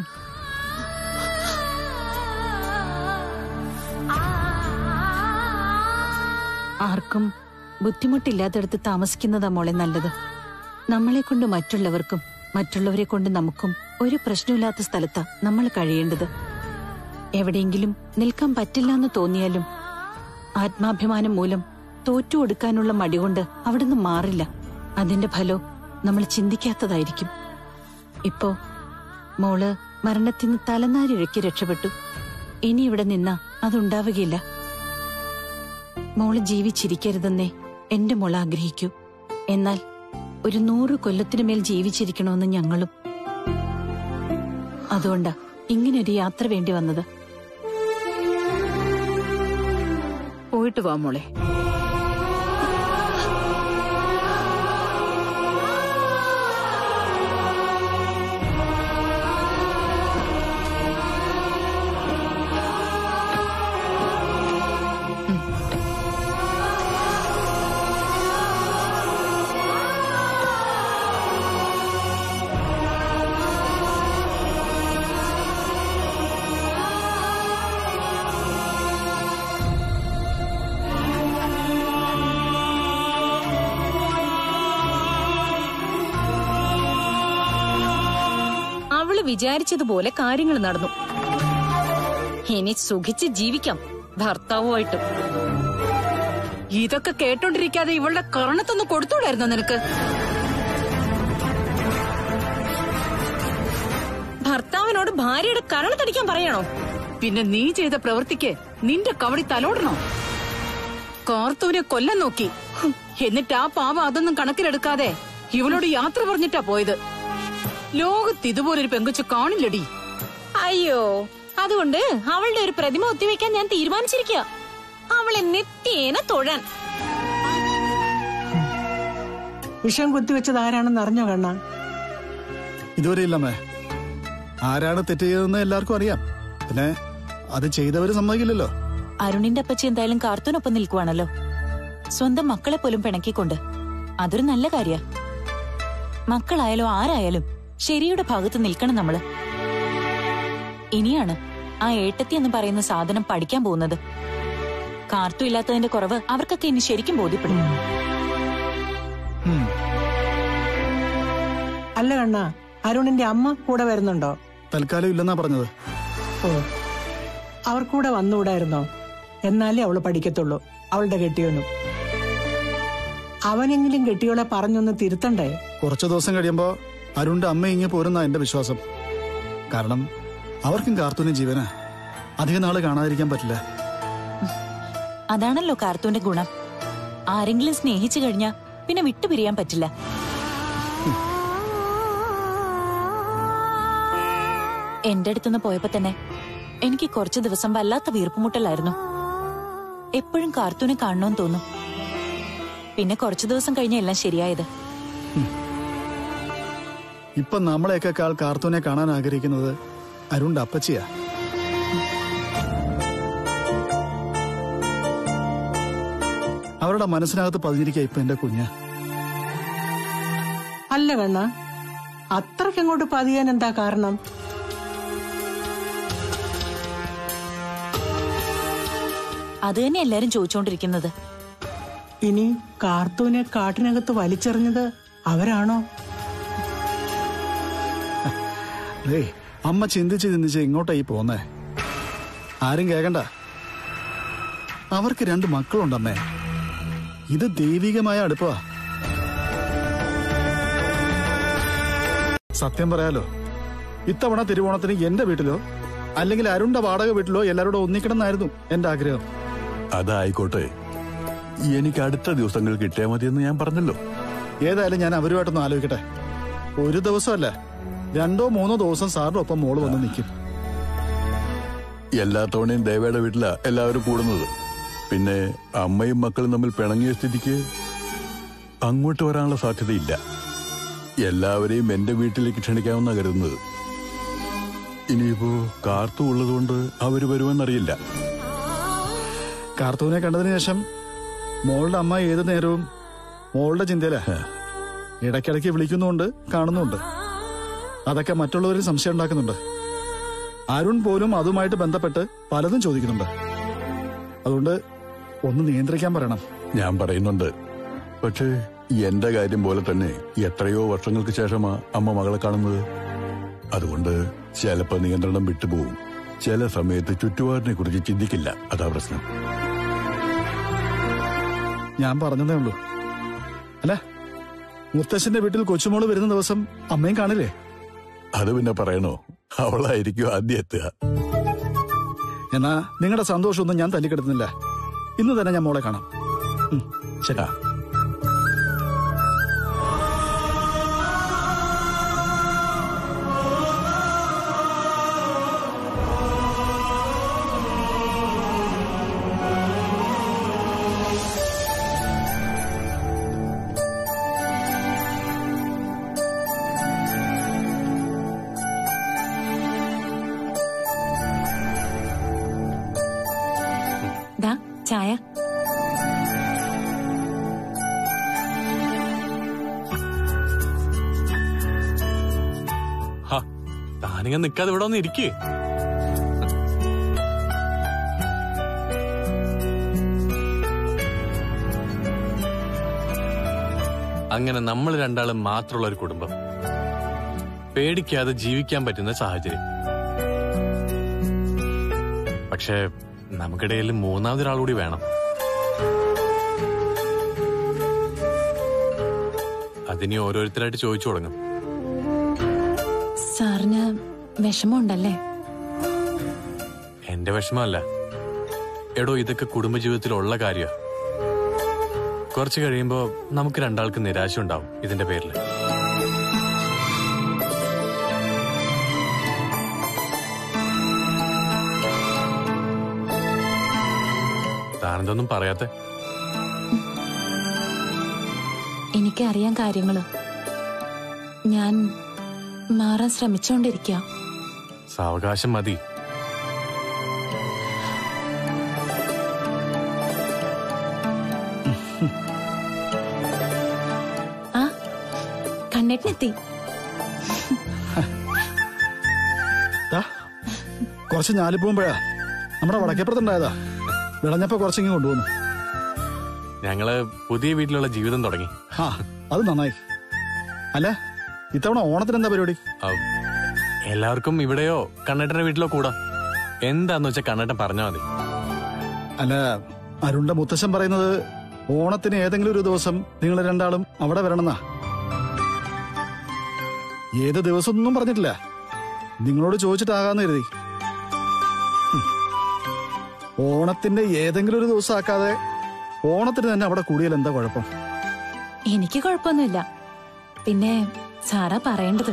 ആർക്കും ബുദ്ധിമുട്ടില്ലാത്തടത്ത് താമസിക്കുന്നതാ മോളെ നല്ലത്. നമ്മളെ കൊണ്ട് മറ്റുള്ളവർക്കും മറ്റുള്ളവരെ കൊണ്ട് നമുക്കും ഒരു പ്രശ്നമില്ലാത്ത സ്ഥലത്താ നമ്മൾ കഴിയേണ്ടത്. എവിടെയെങ്കിലും നിൽക്കാൻ പറ്റില്ല എന്ന് തോന്നിയാലും ആത്മാഭിമാനം മൂലം തോറ്റു കൊടുക്കാനുള്ള മടികൊണ്ട് അവിടുന്ന് മാറില്ല. അതിന്റെ ഫലം നമ്മൾ ചിന്തിക്കാത്തതായിരിക്കും. ഇപ്പോ മോള് മരണത്തിന് തലനാരിഴക്കി രക്ഷപ്പെട്ടു. ഇനി ഇവിടെ നിന്നാ അതുണ്ടാവുകയില്ല. മോള് ജീവിച്ചിരിക്കരുതെന്നേ എന്റെ മോൾ ആഗ്രഹിക്കൂ. എന്നാൽ ഒരു നൂറ് കൊല്ലത്തിനു മേൽ ജീവിച്ചിരിക്കണമെന്ന് ഞങ്ങളും. അതുകൊണ്ടാ ഇങ്ങനൊരു യാത്ര വേണ്ടി വന്നത്.
പോയിട്ട് വാ മോളെ.
വിചാരിച്ചതുപോലെ കാര്യങ്ങൾ നടന്നു. ഇനി സുഖിച്ച് ജീവിക്കാം ഭർത്താവുമായിട്ട്.
ഇതൊക്കെ കേട്ടോണ്ടിരിക്കാതെ ഇവളുടെ കർണത്തൊന്ന് കൊടുത്തൂടായിരുന്നോ നിനക്ക്?
ഭർത്താവിനോട് ഭാര്യയുടെ കരണത്തടിക്കാൻ പറയണോ?
പിന്നെ നീ ചെയ്ത പ്രവൃത്തിക്ക് നിന്റെ കവടി തലോടണോ? കാർത്തൂനെ കൊല്ലാൻ നോക്കി, എന്നിട്ട് ആ പാവ അതൊന്നും കണക്കിലെടുക്കാതെ ഇവളോട് യാത്ര പറഞ്ഞിട്ടാ പോയത്. ലോകത്ത് ഇതുപോലൊരു പെങ്കുച്ച കാണില്ലടി.
അയ്യോ, അതുകൊണ്ട് അവളുടെ ഒരു പ്രതിമ ഒത്തിവെക്കാൻ ഞാൻ തീരുമാനിച്ചിരിക്കുക. അവളെ നിത്യേന തൊഴാൻ.
വിഷം കുത്തിവെച്ചത് ആരാണെന്ന് അറിഞ്ഞോ കണ്ണ?
ഇതുവരെ ഇല്ലമ്മേ. ആരാണ് തെറ്റ് ചെയ്തതെന്ന് എല്ലാവർക്കും അറിയാം. പിന്നെ അത് ചെയ്തവര് സമ്മതിക്കില്ലല്ലോ.
അരുണിന്റെ അപ്പച്ചി എന്തായാലും കാർത്തൂനൊപ്പം നിൽക്കുവാണല്ലോ, സ്വന്തം മക്കളെ പോലും പിണക്കിക്കൊണ്ട്. അതൊരു നല്ല കാര്യ. മക്കളായാലും ആരായാലും ശരിയുടെ ഭാഗത്ത് നിൽക്കണം നമ്മള്. ഇനിയാണ് ആ ഏട്ടത്തി എന്ന് പറയുന്ന സാധനം പഠിക്കാൻ പോകുന്നത്. കാർത്തു ഇല്ലാത്തതിന്റെ കുറവ് അവർക്കൊക്കെ ഇനി ശരിക്കും ബോധ്യപ്പെടും.
അല്ല കണ്ണ, അരുണിന്റെ അമ്മ കൂടെ വരുന്നുണ്ടോ?
തൽക്കാലം ഇല്ലെന്നാ പറഞ്ഞത്.
ഓ, അവർ കൂടെ വന്നുകൂടായിരുന്നോ? എന്നാലേ അവള് പഠിക്കത്തുള്ളൂ, അവളുടെ കെട്ടിയോനും. അവനെങ്കിലും കെട്ടിയോളെ പറഞ്ഞൊന്ന് തിരുത്തണ്ടേ?
കുറച്ചു ദിവസം കഴിയുമ്പോ അരുണിന്റെ അമ്മ ഇങ്ങനെ പോരുന്ന എന്റെ വിശ്വാസം. കാരണം അവർക്കും കാർത്തൂനും ജീവനാ. അധികം നാള് കാണാതിരിക്കാൻ പറ്റില്ല.
അതാണല്ലോ കാർത്തൂന്റെ ഗുണം. ആരെങ്കിലും സ്നേഹിച്ചു കഴിഞ്ഞാ പിന്നെ വിട്ടുപിരിയാൻ പറ്റില്ല. എന്റെ അടുത്തുനിന്ന് പോയപ്പോ തന്നെ എനിക്ക് കുറച്ചു ദിവസം വല്ലാത്ത വീർപ്പുമുട്ടലായിരുന്നു. എപ്പോഴും കാർത്തൂനെ കാണണമെന്ന് തോന്നും. പിന്നെ കുറച്ചു ദിവസം കഴിഞ്ഞ എല്ലാം ശരിയായത്.
ഇപ്പൊ നമ്മളെയൊക്കെ കാൾ കാർത്തൂനെ കാണാൻ ആഗ്രഹിക്കുന്നത് അരുണിന്റെ അപ്പച്ചിയാ. അവരുടെ മനസ്സിനകത്ത് പതിഞ്ഞിരിക്കുക ഇപ്പൊ എന്റെ കുഞ്ഞ്.
അല്ല കണ്ണ, അത്രയ്ക്കങ്ങോട്ട് പതിയാൻ എന്താ കാരണം?
അത് തന്നെ എല്ലാരും ചോദിച്ചോണ്ടിരിക്കുന്നത്.
ഇനി കാർത്തൂനെ കാട്ടിനകത്ത് വലിച്ചെറിഞ്ഞത് അവരാണോ?
ഏ, അമ്മ ചിന്തിച്ച് ചിന്തിച്ച് ഇങ്ങോട്ടായി പോന്നേ. ആരും കേക്കണ്ട. അവർക്ക് രണ്ട് മക്കളുണ്ടമ്മേ. ഇത് ദൈവികമായ അടുപ്പമാ. സത്യം പറയാലോ, ഇത്തവണ തിരുവോണത്തിന് എന്റെ വീട്ടിലോ അല്ലെങ്കിൽ അരുണിന്റെ വാടക വീട്ടിലോ എല്ലാവരോടും ഒന്നിക്കണം എന്നായിരുന്നു എന്റെ ആഗ്രഹം.
അതായിക്കോട്ടെ, എനിക്ക് അടുത്ത ദിവസങ്ങൾ കിട്ടിയാൽ മതിയെന്ന് ഞാൻ പറഞ്ഞല്ലോ.
ഏതായാലും ഞാൻ അവരുമായിട്ടൊന്ന് ആലോചിക്കട്ടെ. ഒരു ദിവസമല്ല, രണ്ടോ മൂന്നോ ദിവസം സാറിന്റെ ഒപ്പം മോള് വന്ന് നിൽക്കും.
എല്ലാ തവണയും ദേവയുടെ വീട്ടിലാ എല്ലാവരും കൂടുന്നത്. പിന്നെ അമ്മയും മക്കളും തമ്മിൽ പിണങ്ങിയ സ്ഥിതിക്ക് അങ്ങോട്ട് വരാനുള്ള സാധ്യതയില്ല. എല്ലാവരെയും എന്റെ വീട്ടിലേക്ക് ക്ഷണിക്കാമെന്നാ കരുതുന്നത്. ഇനിയിപ്പോ കാർത്തു ഉള്ളതുകൊണ്ട് അവര് വരുമെന്നറിയില്ല.
കാർത്തൂനെ കണ്ടതിന് ശേഷം മോളുടെ അമ്മ ഏതു നേരവും മോളുടെ ചിന്തയില. ഇടയ്ക്കിടയ്ക്ക് വിളിക്കുന്നുണ്ട്, കാണുന്നുണ്ട്. അതൊക്കെ മറ്റുള്ളവരിൽ സംശയം ഉണ്ടാക്കുന്നുണ്ട്. അരുൺ പോലും അതുമായിട്ട് ബന്ധപ്പെട്ട് പലതും ചോദിക്കുന്നുണ്ട്. അതുകൊണ്ട് ഒന്ന് നിയന്ത്രിക്കാൻ പറയണം.
ഞാൻ പറയുന്നുണ്ട്. പക്ഷേ എന്റെ കാര്യം പോലെ തന്നെ എത്രയോ വർഷങ്ങൾക്ക് ശേഷമാ അമ്മ മകളെ കാണുന്നത്. അതുകൊണ്ട് ചിലപ്പോ നിയന്ത്രണം വിട്ടുപോകും. ചില സമയത്ത് ചുറ്റുപാടിനെ കുറിച്ച് ചിന്തിക്കില്ല. അതാ പ്രശ്നം.
ഞാൻ പറഞ്ഞതേ ഉള്ളൂ. അല്ല, മുത്തശ്ശന്റെ വീട്ടിൽ കൊച്ചുമോള് വരുന്ന ദിവസം അമ്മയും കാണില്ലേ?
അത് പിന്നെ പറയണോ? അവളായിരിക്കും ആദ്യം എത്തുക.
എന്നാ നിങ്ങളുടെ സന്തോഷമൊന്നും ഞാൻ തല്ലിക്കെടുത്തുന്നില്ല. ഇന്ന് തന്നെ ഞാൻ മോളെ കാണാം. ശരി.
ചായ.
താനിങ്ങനെ നിക്കാതെ ഇവിടെ ഒന്ന് ഇരിക്കേ. അങ്ങനെ നമ്മൾ രണ്ടാളും മാത്രമുള്ള ഒരു കുടുംബം, പേടിക്കാതെ ജീവിക്കാൻ പറ്റുന്ന സാഹചര്യം. പക്ഷെ നമുക്കിടയിൽ മൂന്നാമതൊരാൾ കൂടി വേണം. അതിനി ഓരോരുത്തരായിട്ട് ചോദിച്ചു തുടങ്ങും.
സാറിന്
വിഷമമുണ്ടല്ലേ?
എന്റെ വിഷമമല്ല. എടോ, ഇതൊക്കെ കുടുംബജീവിതത്തിലുള്ള കാര്യ. കുറച്ച് കഴിയുമ്പോ നമുക്ക് രണ്ടാൾക്ക് നിരാശ ഉണ്ടാവും ഇതിന്റെ പേരിൽ. താനെന്തൊന്നും പറയാത്തെ?
എനിക്കറിയാൻ കാര്യങ്ങള്. ഞാൻ മാറാൻ ശ്രമിച്ചോണ്ടിരിക്കാം.
സാവകാശം മതി.
ആ കണ്ണേട്ടനെത്തി.
കുറച്ച് ഞാലിപ്പോകുമ്പോഴാ നമ്മുടെ വടക്കേപ്പുറത്തുണ്ടായതാ. വിളഞ്ഞപ്പോ കുറച്ചിങ്ങ് കൊണ്ടുവന്നു.
ഞങ്ങള് പുതിയ വീട്ടിലുള്ള ജീവിതം തുടങ്ങി.
ആ അത് നന്നായി. അല്ല, ഇത്തവണ ഓണത്തിന് എന്താ പരിപാടി?
എല്ലാവർക്കും ഇവിടെയോ കണ്ണേട്ടന്റെ വീട്ടിലോ കൂടാ. എന്താന്ന് വെച്ചാ കണ്ണേട്ടൻ പറഞ്ഞാ മതി.
അല്ല, അരുണിന്റെ മുത്തശ്ശൻ പറയുന്നത് ഓണത്തിന് ഏതെങ്കിലും ഒരു ദിവസം നിങ്ങൾ രണ്ടാളും അവിടെ വരണമെന്നാ. ഏത് ദിവസം ഒന്നും പറഞ്ഞിട്ടില്ല. നിങ്ങളോട് ചോദിച്ചിട്ടാകാന്ന് കരുതി. ഓണത്തിന്റെ ഏതെങ്കിലും ഒരു ദിവസം ആക്കാതെ ഓണത്തിന് തന്നെ അവിടെ കൂടിയാൽ എന്താ കുഴപ്പം?
എനിക്ക് കുഴപ്പമൊന്നുമില്ല. പിന്നെ സാറാ പറയേണ്ടത്.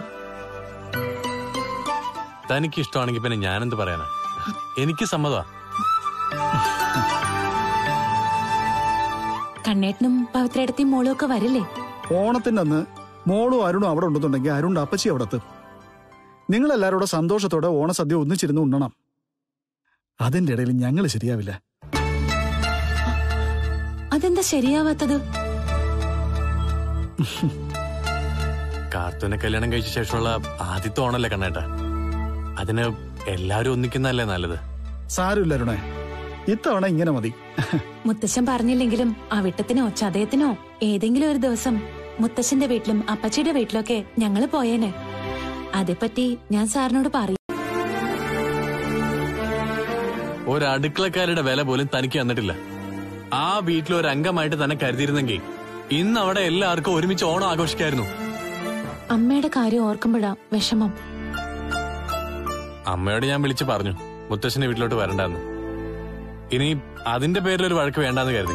തനിക്ക് ഇഷ്ടമാണെങ്കിൽ പിന്നെ ഞാനെന്ത് പറയാനാ? എനിക്ക് സമ്മതമാ.
കണ്ണേട്ടനും പവിത്രേടത്തെയും മോളും ഒക്കെ വരില്ലേ?
ഓണത്തിന്റെ അന്ന് മോളും അരുണും അവിടെ ഉണ്ടെന്നുണ്ടെങ്കിൽ അരുണിന്റെ അപ്പച്ചി അവിടെ എത്തും. നിങ്ങളെല്ലാവരോടെ സന്തോഷത്തോടെ ഓണസദ്യ ഒന്നിച്ചിരുന്ന് ഉണ്ണണം. അതിന്റെ ഇടയിൽ ഞങ്ങൾ ശരിയാവില്ല.
അതെന്താ ശരിയാവാത്തത്?
കാർത്തൂനെ കല്യാണം കഴിച്ച ശേഷമുള്ള ആദ്യത്തെ ഓണല്ലേ കണ്ണേട്ട. അതിന് എല്ലാരും ഒന്നിക്കുന്നല്ലേ നല്ലത്.
സാരമില്ല അരുണേ, ഇത്തവണ ഇങ്ങനെ മതി.
മുത്തശ്ശൻ പറഞ്ഞില്ലെങ്കിലും അവിട്ടത്തിനോ ചതയത്തിനോ ഏതെങ്കിലും ഒരു ദിവസം മുത്തശ്ശന്റെ വീട്ടിലും അപ്പച്ചിയുടെ വീട്ടിലൊക്കെ ഞങ്ങള് പോയേനെ. അതേപ്പറ്റി ഞാൻ സാറിനോട് പറയും.
ഒരടുക്കളക്കാരുടെ വില പോലും തനിക്ക് തന്നിട്ടില്ല. ആ വീട്ടിൽ ഒരു അംഗമായിട്ട് തന്നെ കരുതിയിരുന്നെങ്കിൽ ഇന്ന് അവിടെ എല്ലാവർക്കും ഒരുമിച്ച് ഓണം ആഘോഷിക്കായിരുന്നു.
അമ്മയുടെ കാര്യം ഓർക്കുമ്പോഴാ വിഷമം.
അമ്മയോട് ഞാൻ വിളിച്ചു പറഞ്ഞു മുത്തശ്ശന്റെ വീട്ടിലോട്ട് വരണ്ടെന്ന്. ഇനി അതിന്റെ പേരിൽ ഒരു വഴക്ക് വേണ്ടാന്ന് കരുതി.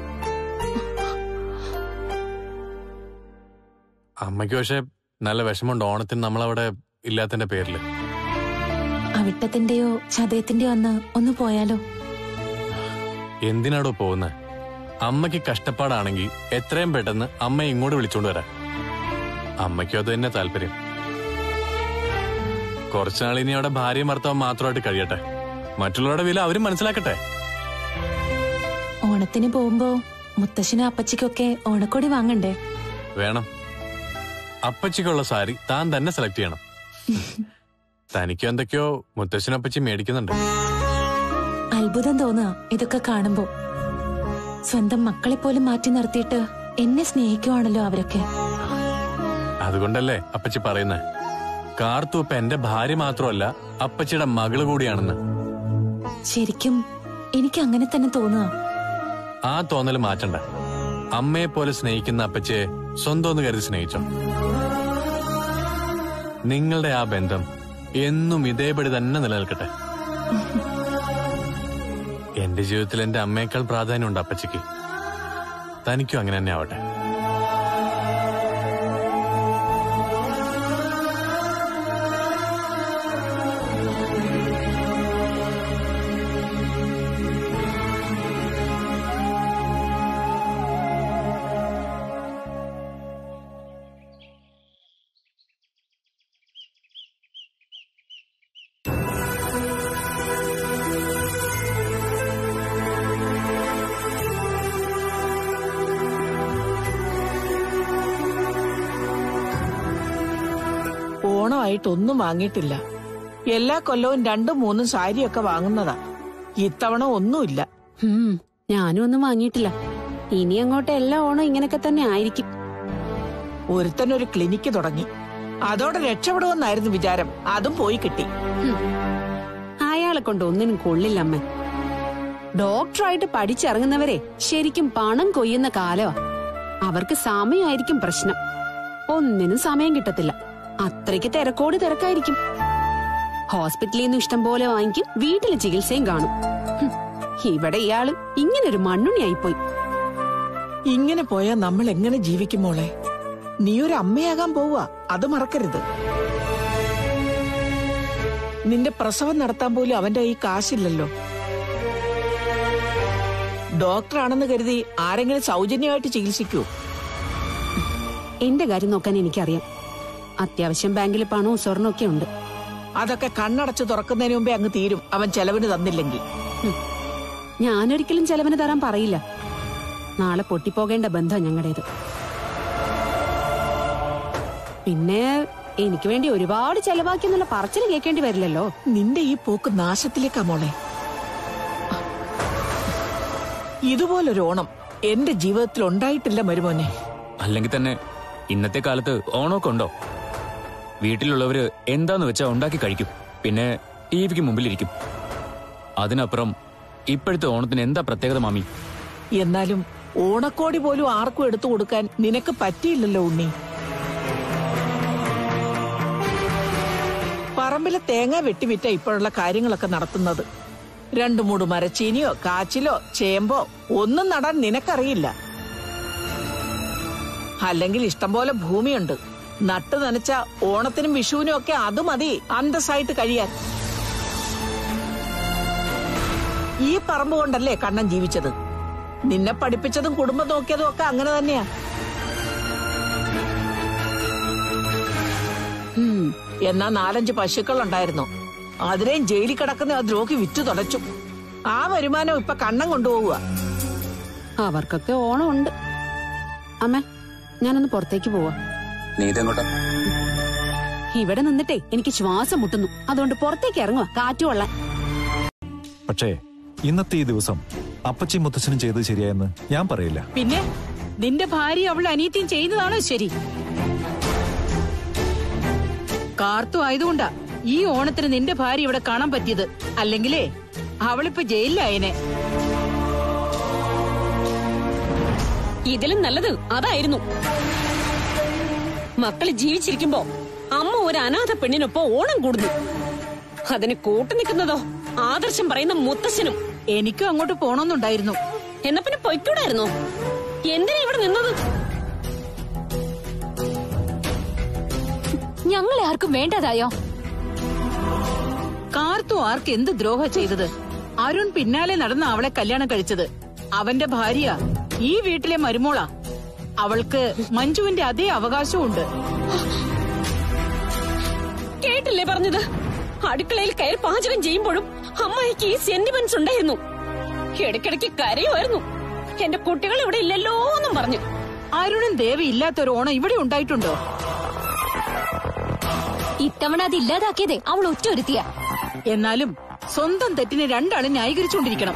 അമ്മയ്ക്ക് പക്ഷെ നല്ല വിഷമമുണ്ട് ഓണത്തിന് നമ്മളവിടെ ഇല്ലാത്തതിന്റെ പേരില്.
അവിട്ടത്തിന്റെയോ ചതയത്തിന്റെയോ അന്ന് ഒന്ന് പോയാലോ?
എന്തിനാടോ പോകുന്നത്? അമ്മയ്ക്ക് കഷ്ടപ്പാടാണെങ്കിൽ എത്രയും പെട്ടെന്ന് അമ്മയെ ഇങ്ങോട്ട് വിളിച്ചോണ്ട് വരാം. അമ്മയ്ക്കും അത് തന്നെ താല്പര്യം. കുറച്ചുനാൾ ഇനി അവിടെ ഭാര്യയും ഭർത്താവും മാത്രമായിട്ട് കഴിയട്ടെ. മറ്റുള്ളവരുടെ വില അവരും മനസ്സിലാക്കട്ടെ.
ഓണത്തിന് പോകുമ്പോ മുത്തശ്ശനും അപ്പച്ചിക്കൊക്കെ ഓണക്കോടി വാങ്ങണ്ടേ?
വേണം. അപ്പച്ചിക്കുള്ള സാരി താൻ തന്നെ സെലക്ട് ചെയ്യണം. തനിക്ക് എന്തൊക്കെയോ മുത്തശ്ശനപ്പച്ചി മേടിക്കുന്നുണ്ട്.
അത്ഭുതം തോന്നുക ഇതൊക്കെ കാണുമ്പോ. സ്വന്തം മക്കളെ പോലും മാറ്റി നിർത്തിയിട്ട് എന്നെ സ്നേഹിക്കുവാണല്ലോ അവരൊക്കെ.
അതുകൊണ്ടല്ലേ അപ്പച്ചി പറയുന്നേ കാർത്തു ഇപ്പൊ എന്റെ ഭാര്യ മാത്രമല്ല അപ്പച്ചിയുടെ മകള് കൂടിയാണെന്ന്.
ശരിക്കും എനിക്ക് അങ്ങനെ തന്നെ തോന്നുക.
ആ തോന്നല് മാറ്റണ്ട. അമ്മയെ പോലെ സ്നേഹിക്കുന്ന അപ്പച്ചിയെ സ്വന്തം ഒന്ന് കരുതി സ്നേഹിച്ചോ. നിങ്ങളുടെ ആ ബന്ധം എന്നും ഇതേപടി തന്നെ നിലനിൽക്കട്ടെ. എന്റെ ജീവിതത്തിൽ എന്റെ അമ്മയേക്കാൾ പ്രാധാന്യമുണ്ട് അപ്പച്ചിക്ക്. തനിക്കും അങ്ങനെ തന്നെ ആവട്ടെ.
ഓണമായിട്ടൊന്നും വാങ്ങിയിട്ടില്ല. എല്ലാ കൊല്ലവും രണ്ടും മൂന്നും സാരിയൊക്കെ വാങ്ങുന്നതാ. ഇത്തവണ ഒന്നുമില്ല.
ഞാനും ഒന്നും വാങ്ങിയിട്ടില്ല. ഇനി അങ്ങോട്ട് എല്ലാ ഓണം ഇങ്ങനൊക്കെ തന്നെ ആയിരിക്കും.
ഒരുത്തനൊരു ക്ലിനിക്ക് തുടങ്ങി. അതോടെ രക്ഷപ്പെടുമെന്നായിരുന്നു വിചാരം. അതും പോയി കിട്ടി.
അയാളെ കൊണ്ട് ഒന്നിനും കൊള്ളില്ലമ്മ. ഡോക്ടറായിട്ട് പഠിച്ചിറങ്ങുന്നവരെ ശരിക്കും പണം കൊയ്യുന്ന കാലമാ. അവർക്ക് സമയമായിരിക്കും പ്രശ്നം. ഒന്നിനും സമയം കിട്ടത്തില്ല. അത്രയ്ക്ക് തിരക്കോട് തിരക്കായിരിക്കും. ഹോസ്പിറ്റലിൽ നിന്ന് ഇഷ്ടം പോലെ വാങ്ങിക്കും, വീട്ടിലെ ചികിത്സയും കാണും. ഹും, ഇവിടെ ഇയാള് ഇങ്ങനൊരു മണ്ണുണ്ണിയായിപ്പോയി.
ഇങ്ങനെ പോയാൽ നമ്മൾ എങ്ങനെ ജീവിക്കും മോളെ? നീ ഒരു അമ്മയാകാൻ പോവുക, അത് മറക്കരുത്. നിന്റെ പ്രസവം നടത്താൻ പോലും അവന്റെ ഈ കാശില്ലല്ലോ. ഡോക്ടറാണെന്ന് കരുതി ആരെങ്കിലും സൗജന്യമായിട്ട് ചികിത്സിക്കൂ?
എന്റെ കാര്യം നോക്കാൻ എനിക്കറിയാം. അത്യാവശ്യം ബാങ്കിൽ പണവും സ്വർണ്ണമൊക്കെ ഉണ്ട്.
അതൊക്കെ കണ്ണടച്ച് തുറക്കുന്നതിന് മുമ്പേ അങ്ങ് തീരും, അവൻ ചെലവിന് തന്നില്ലെങ്കിൽ.
ഞാനൊരിക്കലും ചെലവിന് തരാൻ പറയില്ല. നാളെ പൊട്ടിപ്പോകേണ്ട ബന്ധം ഞങ്ങളുടേത്. പിന്നെ എനിക്ക് വേണ്ടി ഒരുപാട് ചെലവാക്കിയെന്നുള്ള പറച്ചിൽ കേൾക്കേണ്ടി വരില്ലല്ലോ.
നിന്റെ ഈ പോക്ക് നാശത്തിലേക്കാ മോളെ. ഇതുപോലൊരു ഓണം എന്റെ ജീവിതത്തിൽ ഉണ്ടായിട്ടില്ല മരുമോനെ.
അല്ലെങ്കിൽ തന്നെ ഇന്നത്തെ കാലത്ത് ഓണമൊക്കെ ഉണ്ടോ? വീട്ടിലുള്ളവര് എന്താന്ന് വെച്ചാ ഉണ്ടാക്കി കഴിക്കും, പിന്നെ ടി വിക്ക് മുമ്പിലിരിക്കും. അതിനപ്പുറം ഇപ്പോഴത്തെ ഓണത്തിന് എന്താ പ്രത്യേകത മാമി?
എന്നാലും ഓണക്കോടി പോലും ആർക്കും എടുത്തു കൊടുക്കാൻ നിനക്ക് പറ്റിയില്ലല്ലോ ഉണ്ണി. പറമ്പിലെ തേങ്ങ വെട്ടിവിറ്റ ഇപ്പോഴുള്ള കാര്യങ്ങളൊക്കെ നടത്തുന്നത്. രണ്ടു മൂട് മരച്ചീനിയോ കാച്ചിലോ ചേമ്പോ ഒന്നും നടാൻ നിനക്കറിയില്ല. അല്ലെങ്കിൽ ഇഷ്ടംപോലെ ഭൂമിയുണ്ട്. നട്ടു നനച്ച ഓണത്തിനും വിഷുവിനും ഒക്കെ അത് മതി അന്തസ്സായിട്ട് കഴിയാൻ. ഈ പറമ്പ് കൊണ്ടല്ലേ കണ്ണൻ ജീവിച്ചത്. നിന്നെ പഠിപ്പിച്ചതും കുടുംബം നോക്കിയതും ഒക്കെ അങ്ങനെ തന്നെയാ. എന്നാ നാലഞ്ച് പശുക്കൾ ഉണ്ടായിരുന്നു. അതിനെയും ജയിലിൽ കിടക്കുന്ന ആ ദ്രോഹി വിറ്റു തുടച്ചു. ആ വരുമാനം ഇപ്പൊ കണ്ണം കൊണ്ടുപോവുക.
അവർക്കൊക്കെ ഓണം ഉണ്ട്. അമ്മ, ഞാനൊന്ന് പുറത്തേക്ക് പോവാ. ഇവിടെ നിന്നിട്ടേ എനിക്ക് ശ്വാസം മുട്ടുന്നു. അതുകൊണ്ട് പുറത്തേക്ക് ഇറങ്ങുക, കാറ്റുകൊള്ളാൻ.
പക്ഷേ ഇന്നത്തെ ഈ ദിവസം അപ്പച്ചി മുത്തച്ഛനും ചെയ്തത് ശരിയായെന്ന് ഞാൻ പറയില്ല.
പിന്നെ നിന്റെ ഭാര്യ അവളുടെ അനിയത്തിയും ചെയ്യുന്നതാണോ ശരി? കാർത്തു ആയതുകൊണ്ടാ ഈ ഓണത്തിന് നിന്റെ ഭാര്യ ഇവിടെ കാണാൻ പറ്റിയത്. അല്ലെങ്കിലേ അവളിപ്പോ ജയിലിലായനെ.
ഇതിലും നല്ലത് അതായിരുന്നു. മക്കള് ജീവിച്ചിരിക്കുമ്പോ അമ്മ ഒരു അനാഥ പെണ്ണിനൊപ്പം ഓണം കൂടുന്നു. അതിന് കൂട്ടു നിൽക്കുന്നതോ ആദർശം പറയുന്ന മുത്തശ്ശനും.
എനിക്കും അങ്ങോട്ട് പോണോന്നുണ്ടായിരുന്നു.
എന്നാ പിന്നെ പൊയ്ക്കൂടായിരുന്നോ? എന്തിനാ ഇവിടെ നിന്നത്?
ഞങ്ങളെ ആർക്കും വേണ്ടതായോ?
കാർത്തു ആർക്ക് എന്ത് ദ്രോഹം ചെയ്തത്? അരുൺ പിന്നാലെ നടന്ന അവളെ കല്യാണം കഴിച്ചത്. അവന്റെ ഭാര്യ ഈ വീട്ടിലെ മരുമോളാ. അവൾക്ക് മഞ്ജുവിന്റെ അതേ അവകാശവും ഉണ്ട്.
കേട്ടില്ലേ പറഞ്ഞത്? അടുക്കളയിൽ കയറി പാചകം ചെയ്യുമ്പോഴും അമ്മായിക്ക് ഈ സെന്റിമെന്റ്സ് ഉണ്ടായിരുന്നു. ഇടയ്ക്കിടയ്ക്ക് കരയുമായിരുന്നു. എന്റെ കുട്ടികൾ ഇവിടെ ഇല്ലല്ലോ എന്നും പറഞ്ഞു.
അരുണും ദേവി ഇല്ലാത്തൊരു ഓണം ഇവിടെ ഉണ്ടായിട്ടുണ്ടോ?
ഇത്തവണ അത് ഇല്ലാതാക്കിയതേ അവൾ ഒറ്റ ഒരുത്തിയ.
എന്നാലും സ്വന്തം തെറ്റിനെ രണ്ടാളും ന്യായീകരിച്ചുകൊണ്ടിരിക്കണം.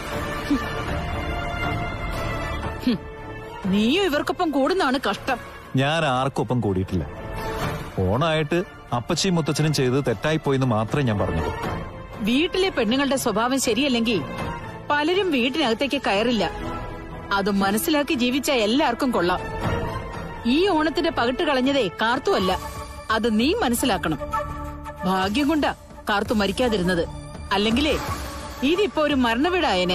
നീയും ഇവർക്കൊപ്പം കൂടുന്നതാണ് കഷ്ടം.
ഞാൻ ആർക്കൊപ്പം കൂടിയിട്ടില്ല. ഓണായിട്ട് അപ്പച്ചിയും മുത്തച്ഛനും ചെയ്തത് തെറ്റായിപ്പോയെന്ന് മാത്രമേ ഞാൻ പറഞ്ഞുള്ളൂ.
വീട്ടിലെ പെണ്ണുങ്ങളുടെ സ്വഭാവം ശരിയല്ലെങ്കിൽ പലരും വീട്ടിനകത്തേക്ക് കയറില്ല. അത് മനസ്സിലാക്കി ജീവിച്ച എല്ലാവർക്കും കൊള്ളാം. ഈ ഓണത്തിന്റെ പകിട്ട് കളഞ്ഞതേ കാർത്തുവല്ല. അത് നീ മനസ്സിലാക്കണം. ഭാഗ്യം കൊണ്ടാ കാർത്തു മരിക്കാതിരുന്നത്. അല്ലെങ്കിലേ ഇതിപ്പോ ഒരു മരണവീടായനെ.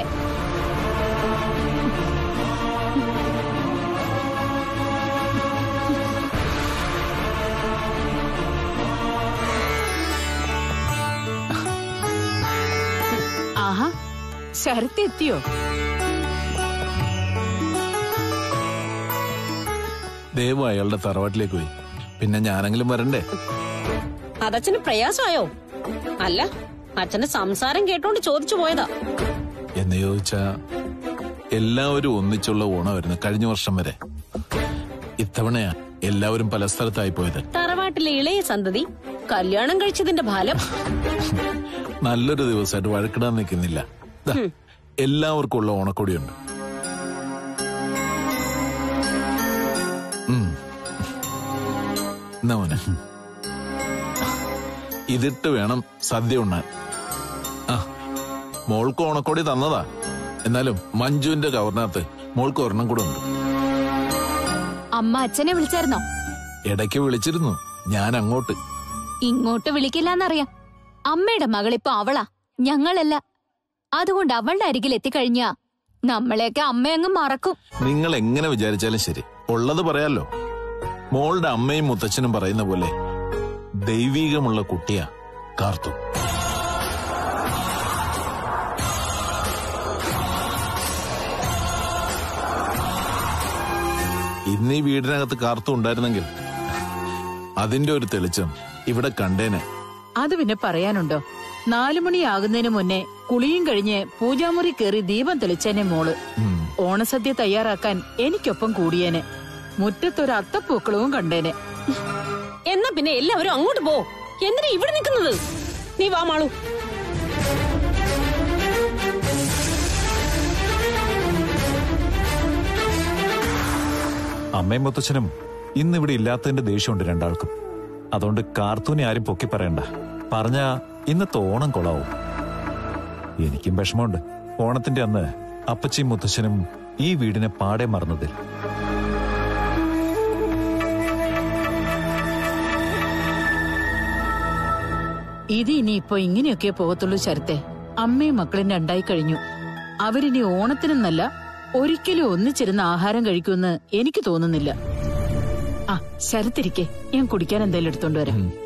ആഹാ, ശരത്ത് എത്തിയോ?
ദേവു അയാളുടെ തറവാട്ടിലേക്ക് പോയി. പിന്നെ ഞാനെങ്കിലും വരണ്ടേ?
അതച്ഛന് പ്രയാസമായോ? അല്ല, അച്ഛന്റെ സംസാരം കേട്ടോണ്ട് ചോദിച്ചു പോയതാ.
എന്ന് ചോദിച്ചാ എല്ലാവരും ഒന്നിച്ചുള്ള ഓണമായിരുന്നു കഴിഞ്ഞ വർഷം വരെ. ഇത്തവണയാ എല്ലാവരും പല സ്ഥലത്തായി പോയത്.
തറവാട്ടിലെ ഇളയ സന്തതി കല്യാണം കഴിച്ചതിന്റെ ഫലം.
നല്ലൊരു ദിവസമായിട്ട് വഴക്കിടാൻ നിൽക്കുന്നില്ല. എല്ലാവർക്കും ഉള്ള ഓണക്കൊടിയുണ്ട്. മോനെ, ഇതിട്ട് വേണം സദ്യ ഉണ്ണാൻ. ആ, മോൾക്ക് ഓണക്കൊടി തന്നതാ. എന്നാലും മഞ്ജുവിന്റെ കവറിനകത്ത് മോൾക്ക് ഒരെണ്ണം കൂടെ ഉണ്ട്.
അമ്മ അച്ഛനെ വിളിച്ചായിരുന്നോ?
ഇടയ്ക്ക് വിളിച്ചിരുന്നു. ഞാൻ അങ്ങോട്ട്
ഇങ്ങോട്ട് വിളിക്കില്ലെന്നറിയാം. അമ്മയുടെ മകളിപ്പോ അവളാ, ഞങ്ങളല്ല. അതുകൊണ്ട് അവളുടെ അരികിൽ എത്തിക്കഴിഞ്ഞ നമ്മളെയൊക്കെ അമ്മയങ്ങ് മറക്കും.
നിങ്ങൾ എങ്ങനെ വിചാരിച്ചാലും ശരി, ഉള്ളത് പറയാലോ. മോളുടെ അമ്മയും മുത്തച്ഛനും പറയുന്ന പോലെ ദൈവീകമുള്ള കുട്ടിയാ കാർത്തു. ഇന്ന് ഈ വീടിനകത്ത് കാർത്തു ഉണ്ടായിരുന്നെങ്കിൽ അതിന്റെ ഒരു തെളിച്ചം ഇവിടെ കണ്ടേനെ.
അത് പിന്നെ പറയാനുണ്ടോ? നാലുമണിയാകുന്നതിന് മുന്നേ കുളിയും കഴിഞ്ഞ് പൂജാമുറി കയറി ദീപം തെളിച്ചേനെ മോള്. ഓണസദ്യ തയ്യാറാക്കാൻ എനിക്കൊപ്പം കൂടിയേനെ. മുറ്റത്തൊരു അത്തപ്പൂക്കളവും കണ്ടേനെ.
എന്നാ പിന്നെ എല്ലാവരും അങ്ങോട്ട് പോ. എന്തിനാ ഇവിടെ നിൽക്കുന്നത്? നീ വാ മാളു.
അമ്മയും മുത്തച്ഛനും ഇന്നിവിടെ ഇല്ലാത്തതിന്റെ ദേഷ്യമുണ്ട് രണ്ടാൾക്കും. അതുകൊണ്ട് കാർത്തൂനെ ആരും പൊക്കി പറയണ്ട. പറഞ്ഞ ഇന്നത്തെ ഓണം കൊളാവും. എനിക്കും വിഷമമുണ്ട്. ഓണത്തിന്റെ അന്ന് അപ്പച്ചിയും മുത്തച്ഛനും ഈ വീടിനെ പാടെ മറന്നതിൽ.
ഇത് ഇനിയിപ്പോ ഇങ്ങനെയൊക്കെ പോകത്തുള്ളൂ ശരത്തെ. അമ്മയും മക്കളും രണ്ടായി കഴിഞ്ഞു. അവരിനി ഓണത്തിനെന്നല്ല ഒരിക്കലും ഒന്നിച്ചിരുന്ന് ആഹാരം കഴിക്കുമെന്ന് എനിക്ക് തോന്നുന്നില്ല. ആ ശരത്തിരിക്കെ, ഞാൻ കുടിക്കാൻ എന്തായാലും എടുത്തോണ്ട് വരാം.